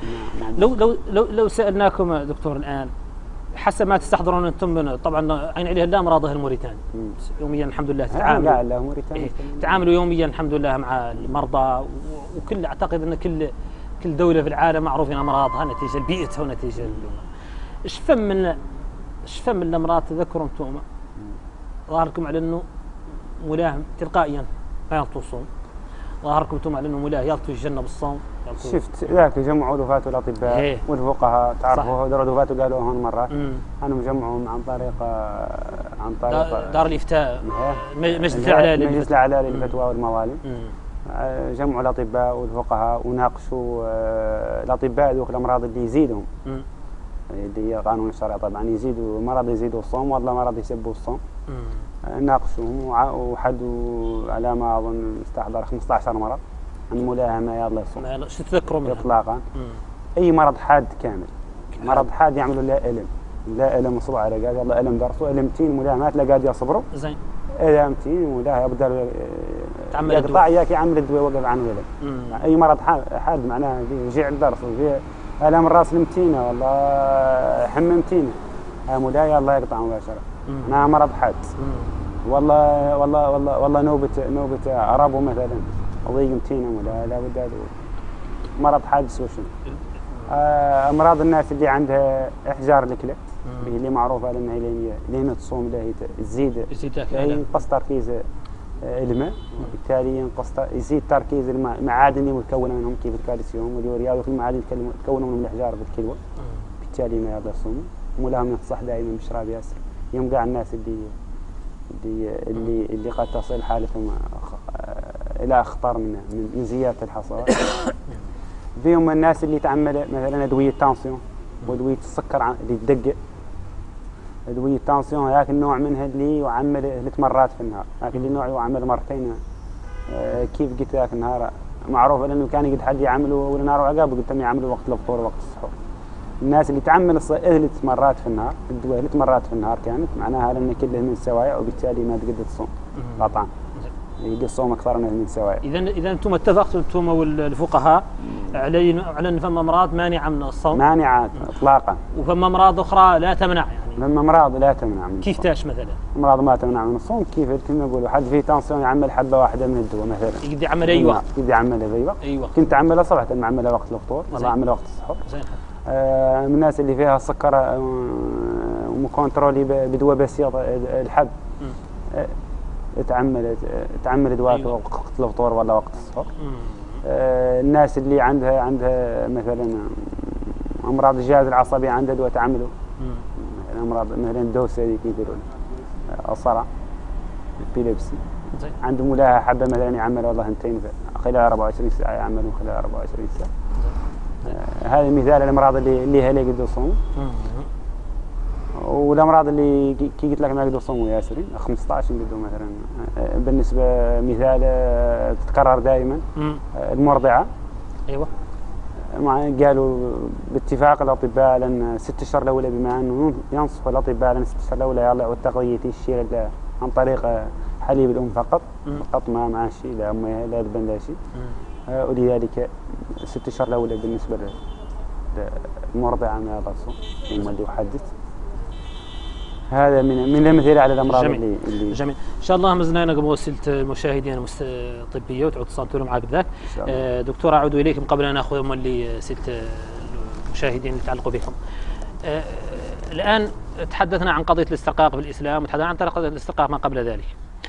لو سألناكم دكتور الآن حسب ما تستحضرون أنتم، طبعا عين عليه الله أمراضه الموريتاني يوميا الحمد لله تعاملوا يوميا الحمد لله مع المرضى، وكل أعتقد أن كل دولة في العالم معروفين أمراضها نتيجة بيئتها ونتيجة إيش فم من الأمراض تذكروا أنتم ظاهركم على أنه ملاهم تلقائيا ما يلطوا الصوم، ظاهركم أنتم على أنه ملاه يلطوا يتجنب الصوم. شفت ذاك جمعوا وفاة الأطباء والفقهاء تعرفوا دروا وفاة قالوا هون مرات أنا مجمعهم عن طريق دار الإفتاء، مجلس الأعلى للفتوى والموالي. جمعوا الأطباء والفقهاء وناقشوا الأطباء ذوك الأمراض اللي يزيدهم، اللي هي قانون الشرع طبعا يزيدوا مرض يزيدوا الصوم والله مرض يسبوا الصوم. ناقشوهم وحدوا على ما أظن استحضر 15 مرض عن ملاهمة يلا الصوم. شو تذكروا منها؟ إطلاقا أي مرض حاد كامل، مرض حاد يعملوا لا ألم صبع على قاد يلا ألم درسوا ألمتين ملاهمات لا قاد يصبروا زين ألمتين ولا يبدأ يقطع ياك يعمل الدواء وقف عنه ألم. أي مرض حاد معناه وجع الدرس وفي ألم الراس المتينة والله حممتينة ملاهي الله يقطع مباشرة. أنا مرض حاد والله نوبة عربه مثلا ضيق متينة ولا لا بد مرض حاد سوشن. أمراض الناس اللي عندها إحجار الكلى اللي معروفة لأنها لين تصوم له تزيد ينقص تركيز الماء، وبالتالي يزيد تركيز المعادن اللي متكونة منهم كيف الكالسيوم واليوريا وكل المعادن متكونة من الإحجار بالكلوة، بالتالي ما يقدر يصوم. ملاهم ينصح دائما بشراب ياسر يمقع الناس اللي قد تصل حالتهم إلى أخطر من زيادة الحصوات. فيهم الناس اللي تعمل مثلا أدوية تانسيون وأدوية السكر اللي تدق، أدوية تانسيون هذاك النوع منها اللي يعمل 3 مرات في النهار، لكن النوع يعمل مرتين. كيف قلت ذاك النهار معروف لأنه كان يقد حد يعملوا والنهار وعقاب قلت لهم يعملوا وقت الفطور ووقت السحور. الناس اللي تعمل 3 مرات في النهار الدواء 3 مرات في النهار كانت معناها لأن كله من السوائع وبالتالي ما تقدر تصوم قطعا. يدي الصوم أكثر من سواء. إذا أنتم اتفقتوا أنتم والفقهاء على أن فما أمراض مانعة من الصوم؟ مانعة إطلاقا. وفما أمراض أخرى لا تمنع يعني؟ فما أمراض لا تمنع من كيف تاش مثلا؟ أمراض ما تمنع من الصوم، كيف كما نقولوا حد فيه تنسيون يعمل حبة واحدة من الدواء مثلا. يقدر يعمل أي وقت؟ يقدر يعملها في أي وقت. أي وقت. كنت أعملها صباح أعملها وقت الفطور، والله أعملها وقت السحور. زين. من الناس اللي فيها السكر ومكونترولي بدواء بسيط الحب تعمل دواء وقت الفطور ولا وقت السحور. الناس اللي عندها مثلا امراض الجهاز العصبي عندها دواء تعمله. امراض مثلا الدوسه اللي يقولوا الصرع البيليبسي عندهم لها حبه مثلا يعمل والله انتين خلال 24 ساعه يعملوا خلال 24 ساعه. هذا مثال الامراض اللي هي يقدروا يصوموا. والامراض اللي كي قلت لك ما يقدروا يصوموا ياسرين 15 يقدروا مثلا بالنسبه مثال تتكرر دائما المرضعه. ايوه قالوا باتفاق الاطباء لان 6 اشهر الاولى بما انه ينصحوا الاطباء لان 6 اشهر الاولى يطلعوا التغذيه الشيء عن طريق حليب الام فقط ما مع شيء لا امها لا لبن لا شيء. ولذلك 6 اشهر الاولى بالنسبه للمرضعه ما تصوم هم اللي يحدث. هذا من الامثله على الامراض اللي جميل. ان شاء الله مزنا قبل وسيله المشاهدين الطبيه وتعود اتصلتوا معك بذاك. دكتور اعود اليكم قبل ان ناخذ مولي سيله المشاهدين اللي تعلقوا بكم. الان تحدثنا عن قضيه الاسترقاق في الاسلام وتحدثنا عن طريقه الاسترقاق ما قبل ذلك.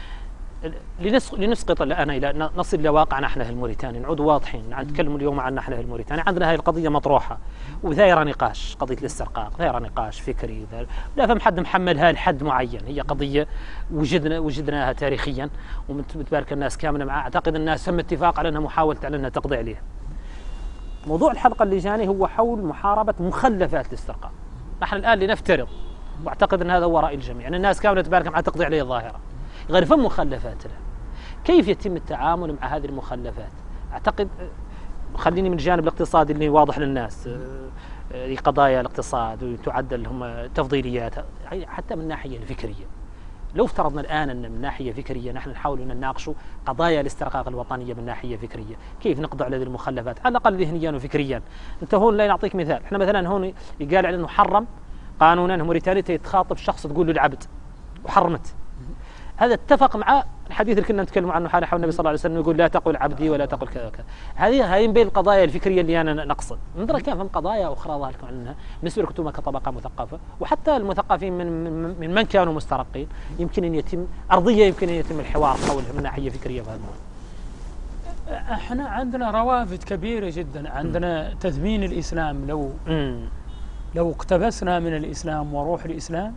لنسقط الان الى نصل الى واقعنا احنا الموريتاني، نعود واضحين، نتكلم اليوم عن احنا الموريتاني، عندنا هذه القضيه مطروحه وثايره نقاش، قضيه الاسترقاق ثايره نقاش فكري لا فهم حد محملها لحد معين، هي قضيه وجدناها تاريخيا ومتبارك الناس كامله معها، اعتقد الناس تم اتفاق على انها محاوله على انها تقضي عليها. موضوع الحلقه اللي جاني هو حول محاربه مخلفات الاسترقاق. نحن الان لنفترض واعتقد ان هذا هو راي الجميع، ان الناس كامله تبارك معها تقضي عليه الظاهره. غير فهم مخلفاتها. كيف يتم التعامل مع هذه المخلفات؟ أعتقد خليني من الجانب الاقتصادي اللي واضح للناس، قضايا الاقتصاد وتعدل هم تفضيليات، حتى من الناحية الفكرية. لو افترضنا الآن أن من ناحية فكرية نحن نحاول أن نناقش قضايا الاسترقاق الوطنية من ناحية فكرية، كيف نقضي على هذه المخلفات؟ على الأقل ذهنيا وفكريا. أنت هون لا نعطيك مثال، احنا مثلا هون يقال على أنه حرم قانونا موريتاني تخاطب شخص تقول له العبد وحرمت. هذا اتفق مع الحديث اللي كنا نتكلم عنه حول النبي صلى الله عليه وسلم يقول لا تقل عبدي ولا تقل كذا وكذا. هذه بين القضايا الفكريه اللي انا نقصد. نظرا كان في قضايا اخرى ظهر لكم عنها بالنسبه لكم كطبقه مثقفه وحتى المثقفين من كانوا مسترقين يمكن ان يتم ارضيه يمكن ان يتم الحوار حولها من ناحيه فكريه في هذا الموضوع. احنا عندنا روافد كبيره جدا، عندنا تثمين الاسلام. لو اقتبسنا من الاسلام وروح الاسلام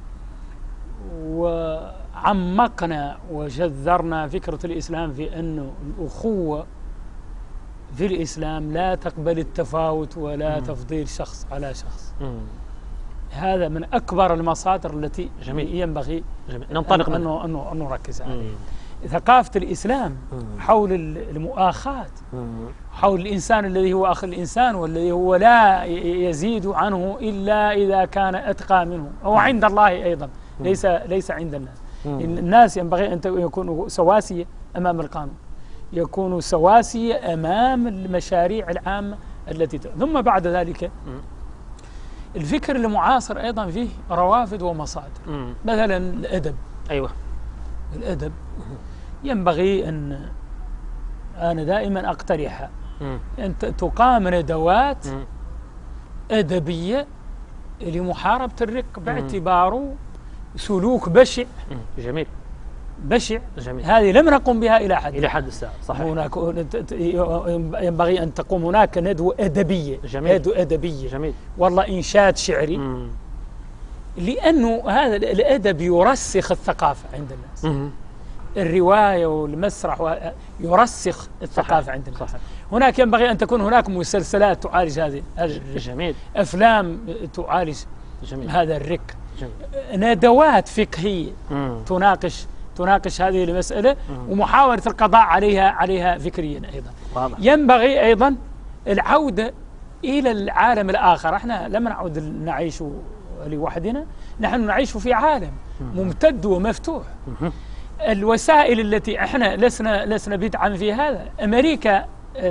وعمقنا وجذرنا فكرة الإسلام في أنه الأخوة في الإسلام لا تقبل التفاوت ولا تفضيل شخص على شخص. هذا من أكبر المصادر التي ينبغي ننطلق أن نركز عليها. ثقافة الإسلام حول المؤاخاة، حول الإنسان الذي هو أخ الإنسان والذي هو لا يزيد عنه إلا إذا كان أتقى منه، هو عند الله أيضا ليس عند الناس. الناس ينبغي أن يكونوا سواسية أمام القانون، يكونوا سواسية أمام المشاريع العامة التي ثم بعد ذلك الفكر المعاصر أيضا فيه روافد ومصادر. مثلا الأدب. أيوة الأدب ينبغي أن أنا دائما أقترح أن تقام ندوات أدبية لمحاربة الرق باعتباره سلوك بشع. جميل. بشع. جميل. هذه لم نقم بها إلى حد الساعة. صحيح. هناك ينبغي أن تقوم هناك ندوة أدبية. جميل. ندوة أدبية. جميل. والله إنشاد شعري. لأنه هذا الأدب يرسخ الثقافة عند الناس. الرواية والمسرح يرسخ الثقافة عند الناس. صحيح. هناك ينبغي أن تكون هناك مسلسلات تعالج هذه. جميل. أفلام تعالج. جميل. هذا الرق. ندوات فقهية تناقش هذه المسألة ومحاولة القضاء عليها فكريا أيضا. واضح. ينبغي أيضا العودة إلى العالم الآخر. احنا لم نعود نعيش لوحدنا، نحن نعيش في عالم ممتد ومفتوح. الوسائل التي احنا لسنا بدعا في هذا. امريكا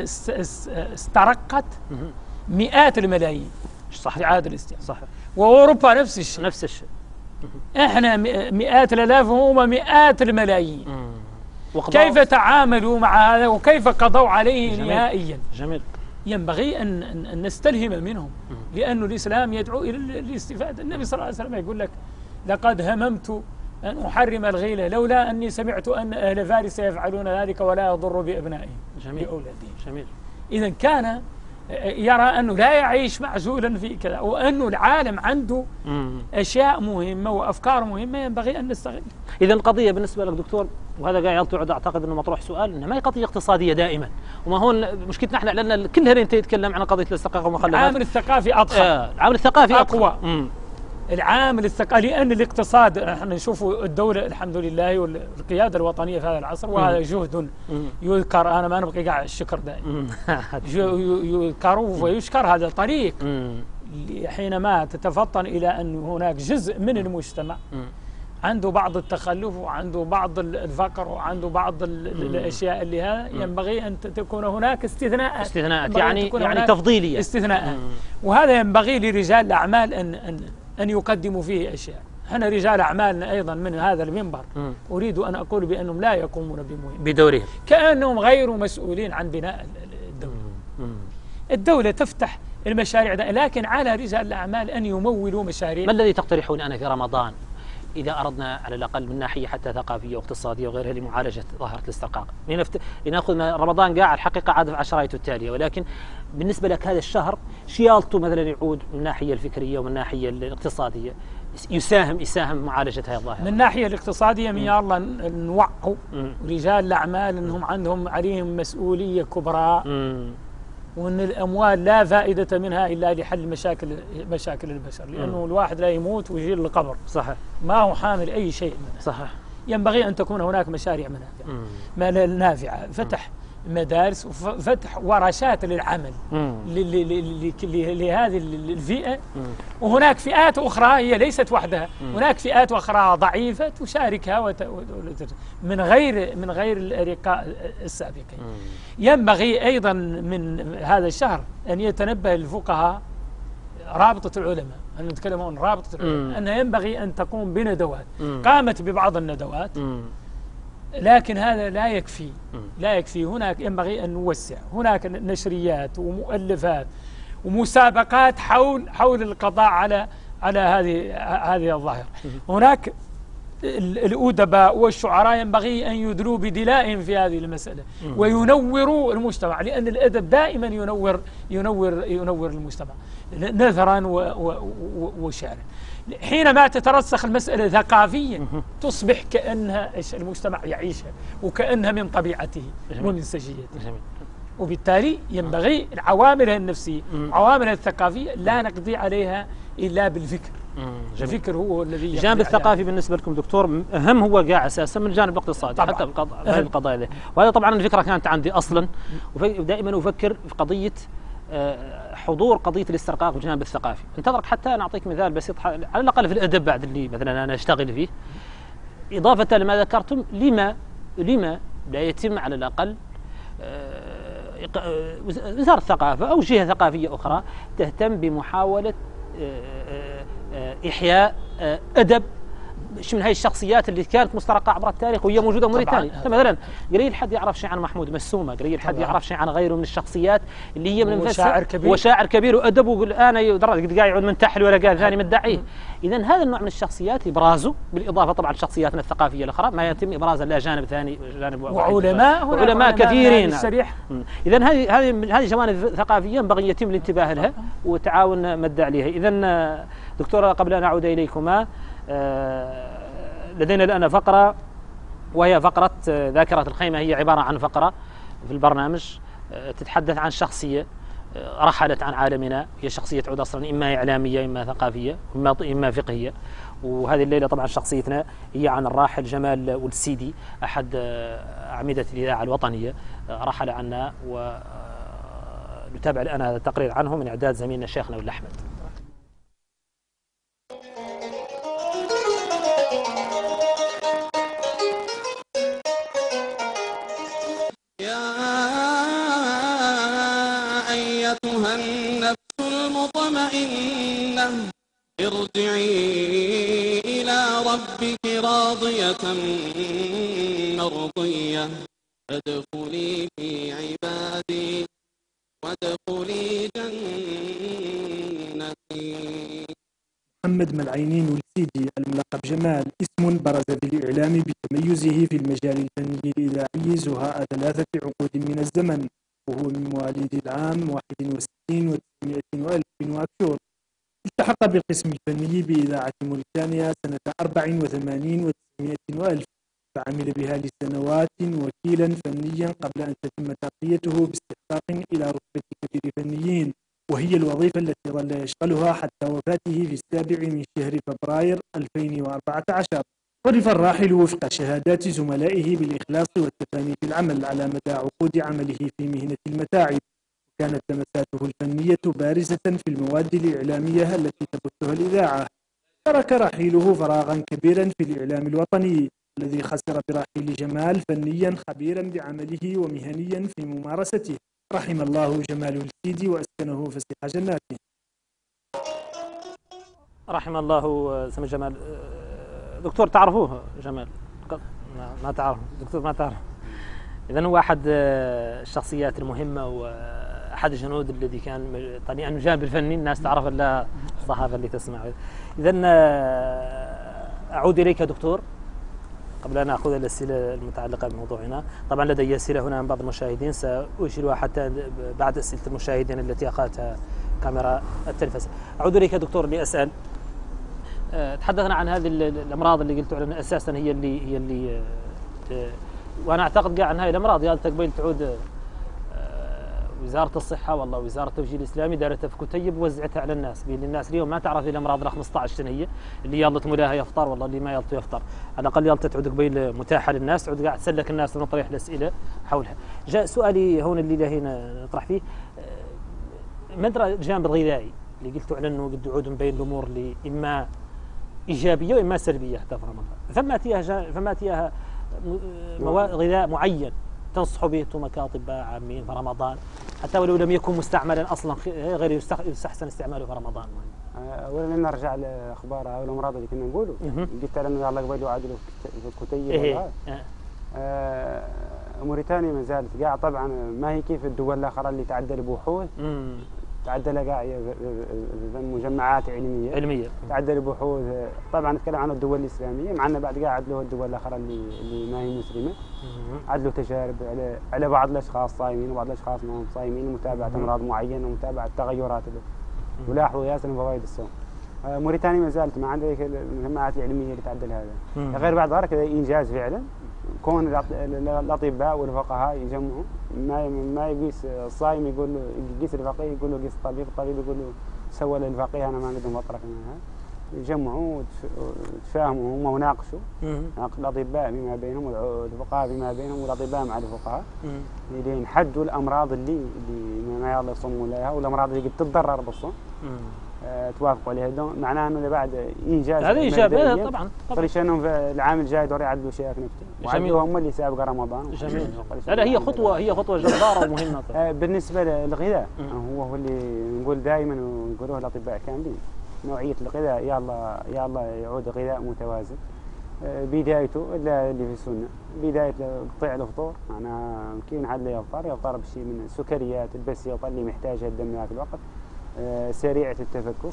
استرقت مئات الملايين صح في عهد الاستعمار، صح، واوروبا نفس الشيء، نفس الشيء. احنا مئات الالاف وهم مئات الملايين. كيف تعاملوا مع هذا وكيف قضوا عليه جميل. نهائيا؟ جميل. ينبغي أن نستلهم منهم، لأن الإسلام يدعو إلى الاستفادة. النبي صلى الله عليه وسلم يقول لك: لقد هممت أن أحرم الغيلة لولا أني سمعت أن أهل فارس يفعلون ذلك ولا يضر بأبنائهم بأولادهم. جميل. إذا كان يرى أنه لا يعيش معزولا في كذا، وأنه العالم عنده أشياء مهمة وأفكار مهمة ينبغي أن نستغل. إذا القضية بالنسبة لك دكتور، وهذا قاعد تعد أعتقد أنه مطروح سؤال، إنها ما هي قضية اقتصادية دائما، وما هون مشكلتنا احنا، لأن كل هنا يتكلم عن قضية الاستقاق والمخلفات. العامل الثقافي أضخم. العامل الثقافي أقوى. العامل الثقافي، لأن الاقتصاد احنا نشوف الدولة الحمد لله والقيادة الوطنية في هذا العصر، وهذا جهد يذكر. أنا ما نبقي قاعد الشكر دائما يذكر ويشكر. هذا طريق حينما تتفطن إلى أن هناك جزء من المجتمع عنده بعض التخلف وعنده بعض الفقر وعنده بعض الأشياء اللي هذا، ينبغي أن تكون هناك استثناءات يعني تفضيلية استثناءات. وهذا ينبغي لرجال الأعمال أن يقدموا فيه أشياء. احنا رجال أعمالنا أيضا من هذا المنبر أريد أن أقول بأنهم لا يقومون بدورهم، كأنهم غير مسؤولين عن بناء الدولة. الدولة تفتح المشاريع لكن على رجال الأعمال أن يمولوا مشاريع. ما الذي تقترحون أنا في رمضان إذا أردنا على الأقل من ناحية حتى ثقافية واقتصادية وغيرها لمعالجة ظاهرة الاسترقاق؟ لنأخذ رمضان قاع الحقيقة عاد في عشراته التالية، ولكن بالنسبة لك هذا الشهر شيالته مثلا يعود من الناحية الفكرية ومن الناحية الاقتصادية يساهم معالجة هذه الظاهرة. من الناحية الاقتصادية من الله نوعوا رجال الأعمال أنهم عليهم مسؤولية كبرى، وأن الأموال لا فائدة منها إلا لحل مشاكل البشر، لأنه الواحد لا يموت ويجي للقبر. صحيح. ما هو حامل أي شيء منها. صحيح. ينبغي أن تكون هناك مشاريع نافعة، فتح مدارس وفتح ورشات للعمل لهذه الفئة. وهناك فئات أخرى هي ليست وحدها، هناك فئات أخرى ضعيفة تشاركها من غير الأرقاء السابقين. ينبغي أيضا من هذا الشهر أن يتنبه الفقهاء، رابطة العلماء، أن نتكلم عن رابطة العلماء، أنها ينبغي أن تقوم بندوات. قامت ببعض الندوات لكن هذا لا يكفي. هناك ينبغي أن نوسع. هناك نشريات ومؤلفات ومسابقات حول القضاء على هذه الظاهرة. هناك الأدباء والشعراء ينبغي أن يدلوا بدلائهم في هذه المسألة وينوروا المجتمع، لأن الأدب دائما ينور المجتمع نثرا وشعرا. حينما تترسخ المسألة ثقافيا تصبح كأنها المجتمع يعيشها وكأنها من طبيعته ومن سجيته. وبالتالي ينبغي العوامل النفسية وعوامل الثقافية لا نقضي عليها إلا بالفكر. الفكر هو الذي الجانب الثقافي بالنسبة لكم دكتور أهم هو قاع أساسا من الجانب الاقتصادي حتى في القضايا ذي. وهذا طبعا الفكرة كانت عندي أصلا، ودائما أفكر في قضية حضور قضية الاسترقاق بالجانب الثقافي. انتظرك حتى نعطيك مثال بسيط على الأقل في الأدب بعد اللي مثلا أنا أشتغل فيه، إضافة لما ذكرتم. لما لا يتم على الأقل وزارة الثقافة أو جهة ثقافية أخرى تهتم بمحاولة إحياء أدب من هاي الشخصيات اللي كانت مسترقة عبر التاريخ وهي موجودة موريتانيا؟ مثلا قليل حد يعرف شيء عن محمود مسومة، قليل حد يعرف شيء عن غيره من الشخصيات اللي هي من وشاعر كبير وأدب، ويقول أنا قاعد يعود من تحل ولا قال ثاني مدعيه. إذا هذا النوع من الشخصيات إبرازه بالإضافة طبعا لشخصياتنا الثقافية الأخرى ما يتم إبرازه لا جانب ثاني جانب وعلماء كثيرين. إذا هذه جوانب ثقافية ينبغي يتم الانتباه لها وتعاون مد عليها. إذا دكتورة قبل أن أعود إليكما، لدينا الآن فقرة وهي فقرة ذاكرة الخيمة. هي عبارة عن فقرة في البرنامج تتحدث عن شخصية رحلت عن عالمنا، هي شخصية تعود أصلا إما إعلامية إما ثقافية إما فقهية. وهذه الليلة طبعا شخصيتنا هي عن الراحل جمال ولد سيدي، أحد أعمدة الإذاعة الوطنية، رحل عنا، ونتابع الآن هذا التقرير عنه من إعداد زميلنا شيخنا ولد أحمد. ربك راضية مرضية فادخلي في عبادي وادخلي جنتي. محمد ملعينين ولسيدي الملقب جمال اسم برز بالإعلام بتميزه في المجال الفني الإذاعي زهاء 3 عقود من الزمن، وهو من مواليد العام 61 و900 وألف وأكثر. التحق بالقسم الفني بإذاعة موريتانيا سنة 84 و900 وألف، فعمل بها لسنوات وكيلا فنيا قبل أن تتم ترقيته باستحقاق إلى رتبة كبير فنيين، وهي الوظيفة التي ظل يشغلها حتى وفاته في 7 من شهر فبراير 2014. عرف الراحل وفق شهادات زملائه بالإخلاص والتفاني في العمل على مدى عقود عمله في مهنة المتاعب، وكانت لمساته الفنية بارزة في المواد الإعلامية التي تبثها الإذاعة. ترك رحيله فراغا كبيرا في الإعلام الوطني الذي خسر برحيل جمال فنيا خبيرا بعمله ومهنيا في ممارسته. رحم الله جمال السيدي وأسكنه فسيح جناته. رحم الله سمي جمال. دكتور تعرفوه جمال؟ ما تعرف دكتور، ما تعرف. إذن هو أحد الشخصيات المهمة وأحد الجنود الذي كان طبيعا من الجانب الفني الناس تعرف إلا الصحافة اللي تسمع. إذن أعود إليك دكتور قبل أن أخذ الأسئلة المتعلقة بموضوعنا. طبعا لدي أسئلة هنا من بعض المشاهدين سأشيرها حتى بعد أسئلة المشاهدين التي أخذتها كاميرا التلفزيون. أعود إليك دكتور لأسأل، تحدثنا عن هذه الأمراض اللي قلت على أساسا هي اللي وأنا أعتقد عن هذه الأمراض يالتك قبل تعود وزارة الصحة والله وزارة التوجيه الإسلامي دارتها في كتيب ووزعتها على الناس، بين الناس اليوم ما تعرف الأمراض رقم 15 سنة هي اللي يالت مولاها يفطر والله اللي ما يالته يفطر، على الأقل يالت تعود قبيل متاحة للناس، تعود قاعد تسلك الناس ونطرح الأسئلة حولها. جاء سؤالي هون اللي هنا نطرح فيه، مدرى الجانب الغذائي اللي قلتوا على أنه قد يعود من بين الأمور اللي إما إيجابية وإما سلبية حتى في رمضان، فما تيها غذاء معين تنصحوا به انتم كاطباء عامين في رمضان حتى ولو لم يكن مستعملا اصلا غير يستحسن استعماله في رمضان؟ اولا نرجع لاخبار او الامراض اللي كنا نقولوا قلت لنا يلا قبل يعادلوا في الكتيب. موريتانيا ما زالت قاع طبعا ما هي كيف الدول الاخرى اللي تعدل بحوث تعدل قاع مجمعات علميه تعدل بحوث. طبعا نتكلم عن الدول الاسلاميه معنا بعد قاع عدلوا الدول الاخرى اللي ما هي مسلمه، عدلوا تجارب على بعض الاشخاص صايمين وبعض الاشخاص ما هم صايمين، متابعه امراض معينه ومتابعه تغيرات ولاحظوا ياسر فوائد الصوم. موريتانيا ما زالت ما عندها المجمعات العلميه اللي تعدل هذا، غير بعد ذلك انجاز فعلا كون الاطباء والفقهاء يجمعوا ما يقيس الصايم يقول له يقيس الفقيه يقول له قيس الطبيب يقول له سوى للفقيه انا ما عندهم مطرح منها. يجمعوا وتفاهموا هم وناقشوا الاطباء بما بينهم والفقهاء بما بينهم والاطباء مع الفقهاء لين حدوا الامراض اللي ما يلا يصوموا لها والامراض اللي بتتضرر بالصوم توافقوا عليها. معناه انه بعد انجاز هذه ايجابيه طبعا فريش انهم في العام الجاي دور يعدلوا شيء في نفسه وعدلوا هم اللي سابقه رمضان. جميل. لا هي خطوه جباره ومهمه. بالنسبه للغذاء هو اللي نقول دائما ونقولوه الاطباء كاملين، نوعيه الغذاء يلا يعود غذاء متوازن. بدايته اللي في السنه بدايه قطيع الفطور معناها كيف نعدل يفطر بشيء من السكريات البسيطه اللي محتاجها الدم في الوقت، سريعة التفكك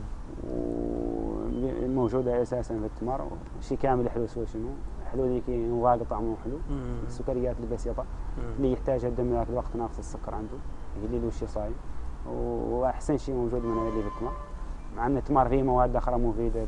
وموجودة أساسا في التمر، شيء كامل حلو سوى شنو حلو ذيك واقع طعمه حلو، السكريات البسيطة اللي يحتاجها الدم في الوقت ناقص السكر عنده يقلل له شيء صايم، وأحسن شيء موجود من اللي في التمر مع أن التمر فيه مواد أخرى مفيدة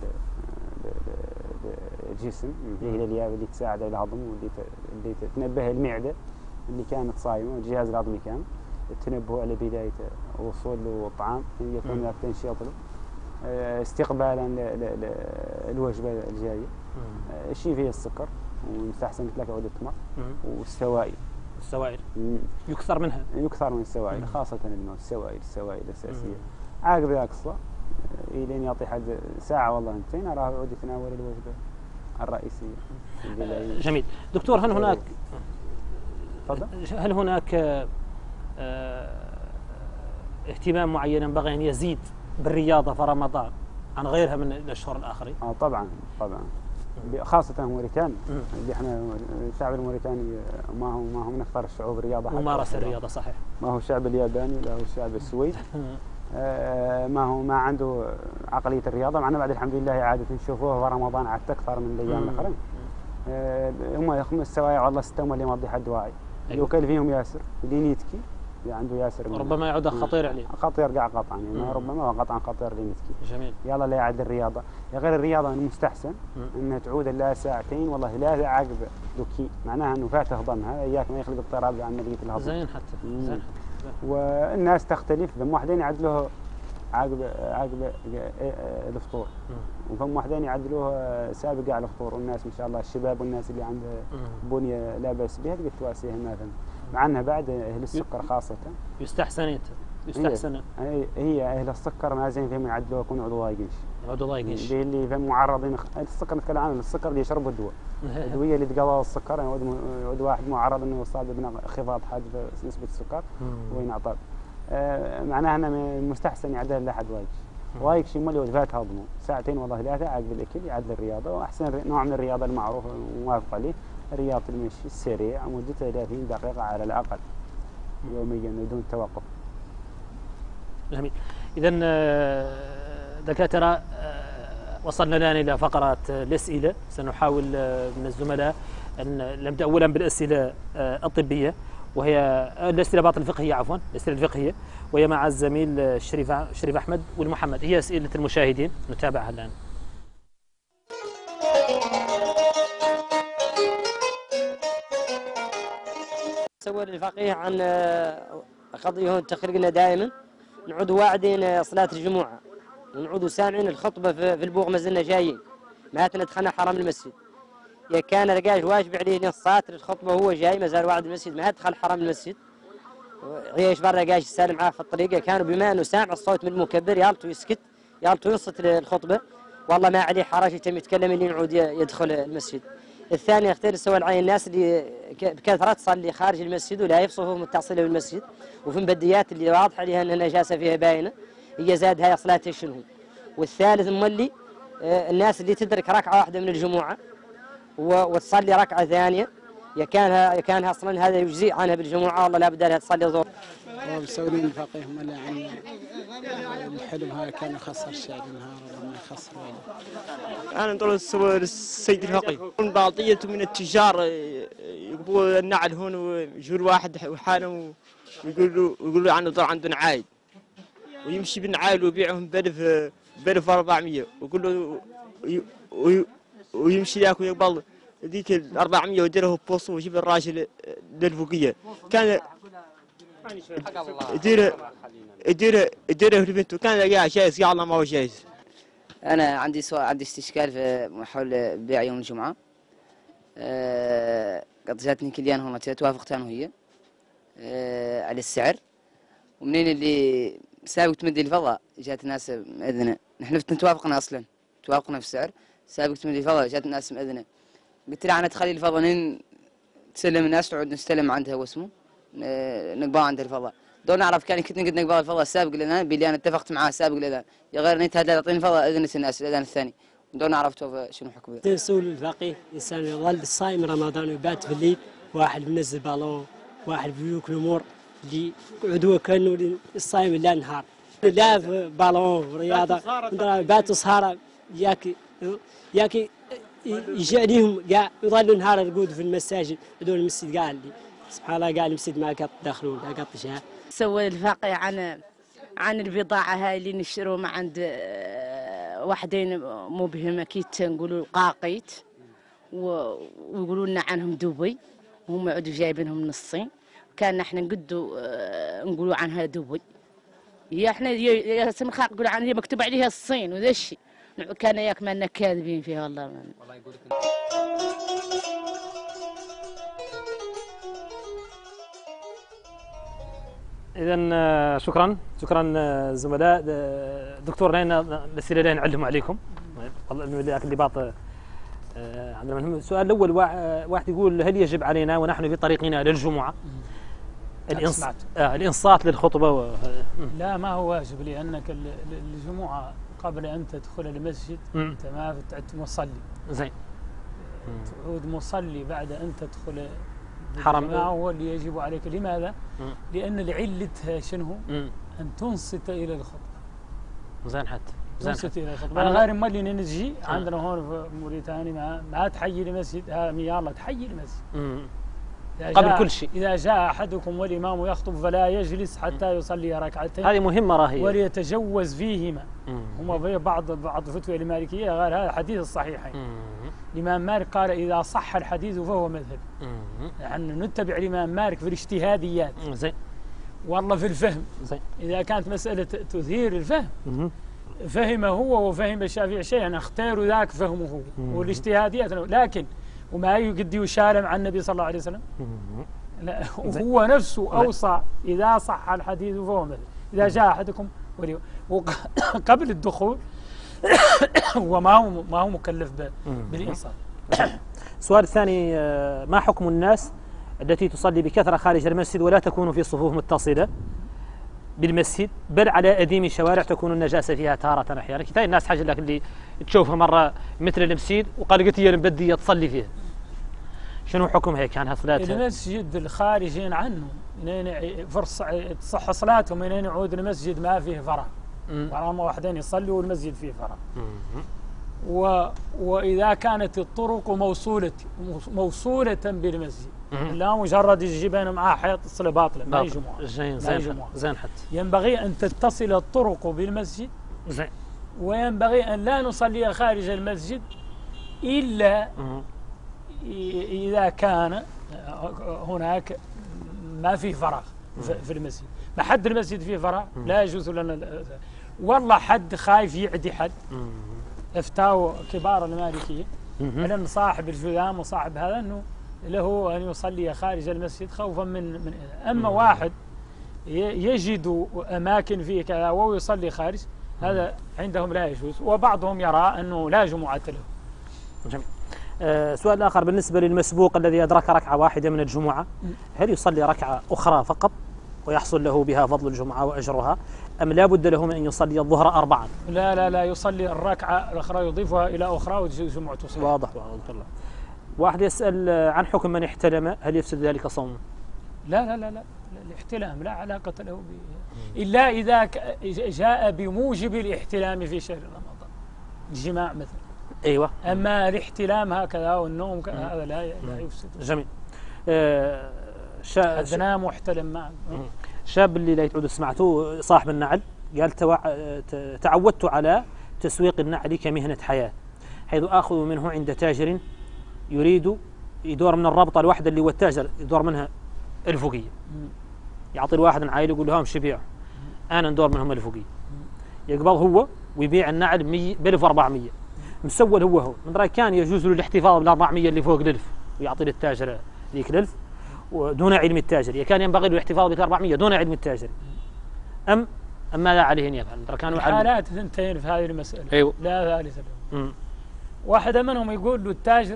للجسم هي الألياف اللي تساعد على الهضم واللي تنبه المعدة اللي كانت صايمة والجهاز الهضمي كامل التنبه على بداية وصول له الطعام يكون له تنشيط له استقبالا للوجبة الجاية. الشيء فيه السكر ويستحسن مثل لك عود التمر والسوائل يكثر منها من السوائل خاصة الماء السوائل الأساسية. عقب ذاك الصلاة إلين يعطي حد ساعة والله انتين أراه يعود يتناول الوجبة الرئيسية. جميل دكتور، هل هناك اهتمام معين ينبغي أن يزيد بالرياضة في رمضان عن غيرها من الأشهر الآخرين؟ طبعا خاصة الموريتان اللي احنا الشعب الموريتاني ما هو من أكثر الشعوب الرياضة، ممارسة الرياضة صحيح، ما هو الشعب الياباني لا هو الشعب السويد ما عنده عقلية الرياضة، معنا بعد الحمد لله عادة نشوفوه في رمضان عاد أكثر من الأيام الأخرى. هم 5 سوايع والله 6 اللي ماضي حد واعي اللي وكل فيهم ياسر اللي نيتكي اللي عنده ياسر ربما يعود خطير عليه، خطير قاع قطعا يعني ربما هو قطعا خطير لنيتكي. جميل. يلا لا يعد الرياضة يا غير الرياضة المستحسن انها تعود لها 2 ساعة والله 3 عقب دوكي، معناها انه فات هضمها اياك ما يخلق اضطراب بعملية الهضم. زين حتى زين. والناس تختلف، فم واحدين يعدلوه عقب الفطور وفم واحدين يعدلوه سابق على الفطور، والناس ما شاء الله الشباب والناس اللي عندها بنيه لا باس بها تقدر تواسيها مثلا، مع انها بعد اهل السكر خاصه يستحسن هي اهل السكر ما زين فيهم يعدلوه يكونوا عضو ضايقينش اللي فهم معرضين السكر، نتكلم عن السكر اللي يشربوا الدواء الادويه اللي تقضى السكر، يعود واحد معرض انه يصاب بانخفاض حاد في نسبه السكر وينعطل، معناها أنا المستحسن يعدل لحد وايك شيء مالي فات هضمه 2 والله 3 عقب الأكل يعدل الرياضة، وأحسن نوع من الرياضة المعروف وموافق عليه رياضة المشي السريع مدته 30 دقيقة على الأقل يوميا بدون توقف. جميل. إذا دكاترة وصلنا الآن إلى فقرة الأسئلة، سنحاول من الزملاء أن نبدأ أولا بالأسئلة الطبية وهي الأسئلة باطل الفقهية عفوا الأسئلة الفقهية، وهي مع الزميل شريف أحمد والمحمد. هي أسئلة المشاهدين نتابعها الآن. سؤال الفقيه عن قضية تخرجنا دائما نعود واعدين صلاة الجمعة ونعود سامعين الخطبة في البوغ مازلنا جايين معناتها دخلنا حرم المسجد، يا كان رجاج واجب عليه الصلاة الخطبة وهو جاي مازال واعد المسجد ما دخل حرم المسجد، عيش برا رجاج سالم معاه في الطريقة، كانوا بما انه سامع الصوت من المكبر يالتو يسكت يالتو ينصت الخطبة، والله ما عليه حرج يتم يتكلم اللي يعود يدخل المسجد. الثاني يختار السؤال عن الناس اللي بكثرة تصلي خارج المسجد ولا يفصفوا متصلة بالمسجد، وفي مبديات اللي واضح عليها ان النجاسة فيها باينة هي زاد هاي صلاة شنو. والثالث مولي الناس اللي تدرك ركعة واحدة من الجمعة وتصلي ركعة ثانية يكانها اصلا هذا يجزي عنها بالجمعة، والله لا بد لها تصلي ظهر. مسؤولين الفقيه هم يعني الحلم هذا كان يخسر شيء النهار ولا ما يخسر ولا. انا نطلب السيد الفقيه بعضية من التجار يقبوا النعل هون ويجور واحد وحاله ويقولوا عنه ضل عنده نعايل ويمشي بالنعايل ويبيعهم ب 1400 ويقول له ويمشي ياكل يقبل ذيك ال 400 ويديره بوصه ويجيب الراجل للفوقيه كان يديره في بنته كان يا جايز يا الله ما هو جايز. انا عندي سؤال، عندي استشكال في حول بيع يوم الجمعه. قد جاتني كليان هون توافقت انا وهي على السعر، ومنين اللي سابق تمدي الفضاء جات ناس مأذنه، نحن توافقنا اصلا توافقنا في السعر، سابق تمدي الفضاء جات ناس مأذنه، قلت لها انا تخلي الفضاء نين تسلم الناس نقعد نستلم عندها واسمه نقبض عند الفضاء، دون نعرف كان كنت نقدر نقبض الفضاء السابق لنا باللي انا اتفقت معاه سابق الاذان، يا غير نيت هذا يعطيني الفضاء اذنت الناس الاذان الثاني دون نعرف شنو حكمه. تسول الفقيه الانسان يظل صايم رمضان ويبات في الليل، واحد بينزل بالون واحد بياكل امور اللي عدوه كانه الصايم لا نهار لا في بالون رياضه بات سهره ياكي يجي عليهم كاع يظلوا نهار الرقود في المساجد هذول المسجد كاع اللي سبحان الله كاع المسجد ما كتدخلون لا كطشها. سوى الفقيه عن البضاعه هاي اللي نشتروها من عند وحدين مبهمه كيت نقولوا قاقيت ويقولوا لنا عنهم دبي وهم يعودوا جايبينهم من الصين، كان نحن نقولوا عنها دبي، هي احنا يا سمي الخلق يقولوا عنها مكتوب عليها الصين وذا الشيء، كان ياك مالنا كاذبين فيها والله. إذا شكرا زملاء. دكتور لنا الأسئلة اللي نعلم عليكم اللي باط عندنا منهم. السؤال الأول واحد يقول هل يجب علينا ونحن في طريقنا للجمعة الإنصات للخطبة؟ لا ما هو واجب، لأنك الجمعة قبل أن تدخل المسجد أنت ما تعد مصلي. زين. تعود مصلي بعد أن تدخل حرم هو اللي يجب عليك. لماذا؟ لأن لعلتها شنو؟ أن تنصت إلى الخطبة. زين حتى تنصت إلى الخطبة. غير مالي نجي عندنا هون في موريتانيا ما تحيي المسجد، يلا تحيي المسجد قبل كل شيء. إذا جاء أحدكم والإمام يخطب فلا يجلس حتى يصلي ركعتين، هذه مهمة راهي، وليتجوز فيهما. هم في بعض فتوى المالكية غير هذا حديث الصحيحين. الإمام مالك قال إذا صح الحديث فهو مذهب. نحن نتبع الإمام مالك في الاجتهاديات. زين. والله في الفهم. زين. إذا كانت مسألة تثير الفهم فهم هو وفهم الشافعي شيئا نختار ذاك فهمه هو والاجتهاديات. لكن وما قد يشارع عن النبي صلى الله عليه وسلم. لا هو نفسه أوصى إذا صح الحديث فهو مذهب. إذا جاء أحدكم قبل الدخول هو ما هو مكلف بالإنصات. السؤال الثاني، ما حكم الناس التي تصلي بكثرة خارج المسجد ولا تكون في صفوف متصلة بالمسجد بل على أديم الشوارع تكون النجاسة فيها تارة أحيانا؟ كثير الناس حاجة لك اللي تشوفها مرة مثل المسجد وقال قلت هي المبدية تصلي فيها، شنو حكمها كان صلاتها؟ المسجد الخارجين عنه تصح صلاتهم منين يعود المسجد ما فيه فراغ، ورغم واحدين يصلوا والمسجد فيه فراغ. وإذا كانت الطرق موصولة بالمسجد لا مجرد يجيبين معاه حيط تصل باطلة ما يجمعها. زين حتى ينبغي أن تتصل الطرق بالمسجد. زين. وينبغي أن لا نصلي خارج المسجد إلا إذا كان هناك ما فيه فراغ في المسجد. ما حد المسجد فيه فراغ لا يجوز لنا. والله حد خايف يعدي حد، افتاوا كبار المالكية أن صاحب الجذام وصاحب هذا أنه له أن يصلي خارج المسجد خوفا من أما واحد يجد أماكن فيه كذا ويصلي خارج هذا عندهم لا يجوز، وبعضهم يرى أنه لا جمعة له. جميل. سؤال آخر بالنسبة للمسبوق الذي أدرك ركعة واحدة من الجمعة، هل يصلي ركعة أخرى فقط ويحصل له بها فضل الجمعة وأجرها، أم لا بد له من أن يصلي الظهر 4؟ لا يصلي الركعة الأخرى يضيفها إلى أخرى وجمعته صحيحة. واضح الله. واحد يسأل عن حكم من احتلم، هل يفسد ذلك صومه؟ لا الاحتلام لا علاقة له به إلا إذا جاء بموجب الاحتلام في شهر رمضان، الجماع مثلا. أيوة. أما الاحتلام هكذا والنوم هذا لا يفسد. جميل. أذناه محتلم معه. شاب اللي لا يتعود سمعته صاحب النعل قال تعودت على تسويق النعل كمهنة حياة، حيث آخذ منه عند تاجر يريد يدور من الرابطة الواحدة اللي هو التاجر يدور منها الفوقية، يعطي الواحد عائل يقول لهم شبيع أنا ندور منهم الفوقية، يقبض هو ويبيع النعل ب 1400 مسول هو من رأي كان يجوز له الاحتفاظ بال 400 اللي فوق الألف ويعطي للتاجر ذيك الألف ودون علم التاجر، كان ينبغي له الاحتفاظ ب 400 دون علم التاجر، أم ماذا عليه أن يفعل؟ كانوا حالات ثنتين في هذه المسألة. أيوه. لا ثالثة. واحدة منهم يقول له التاجر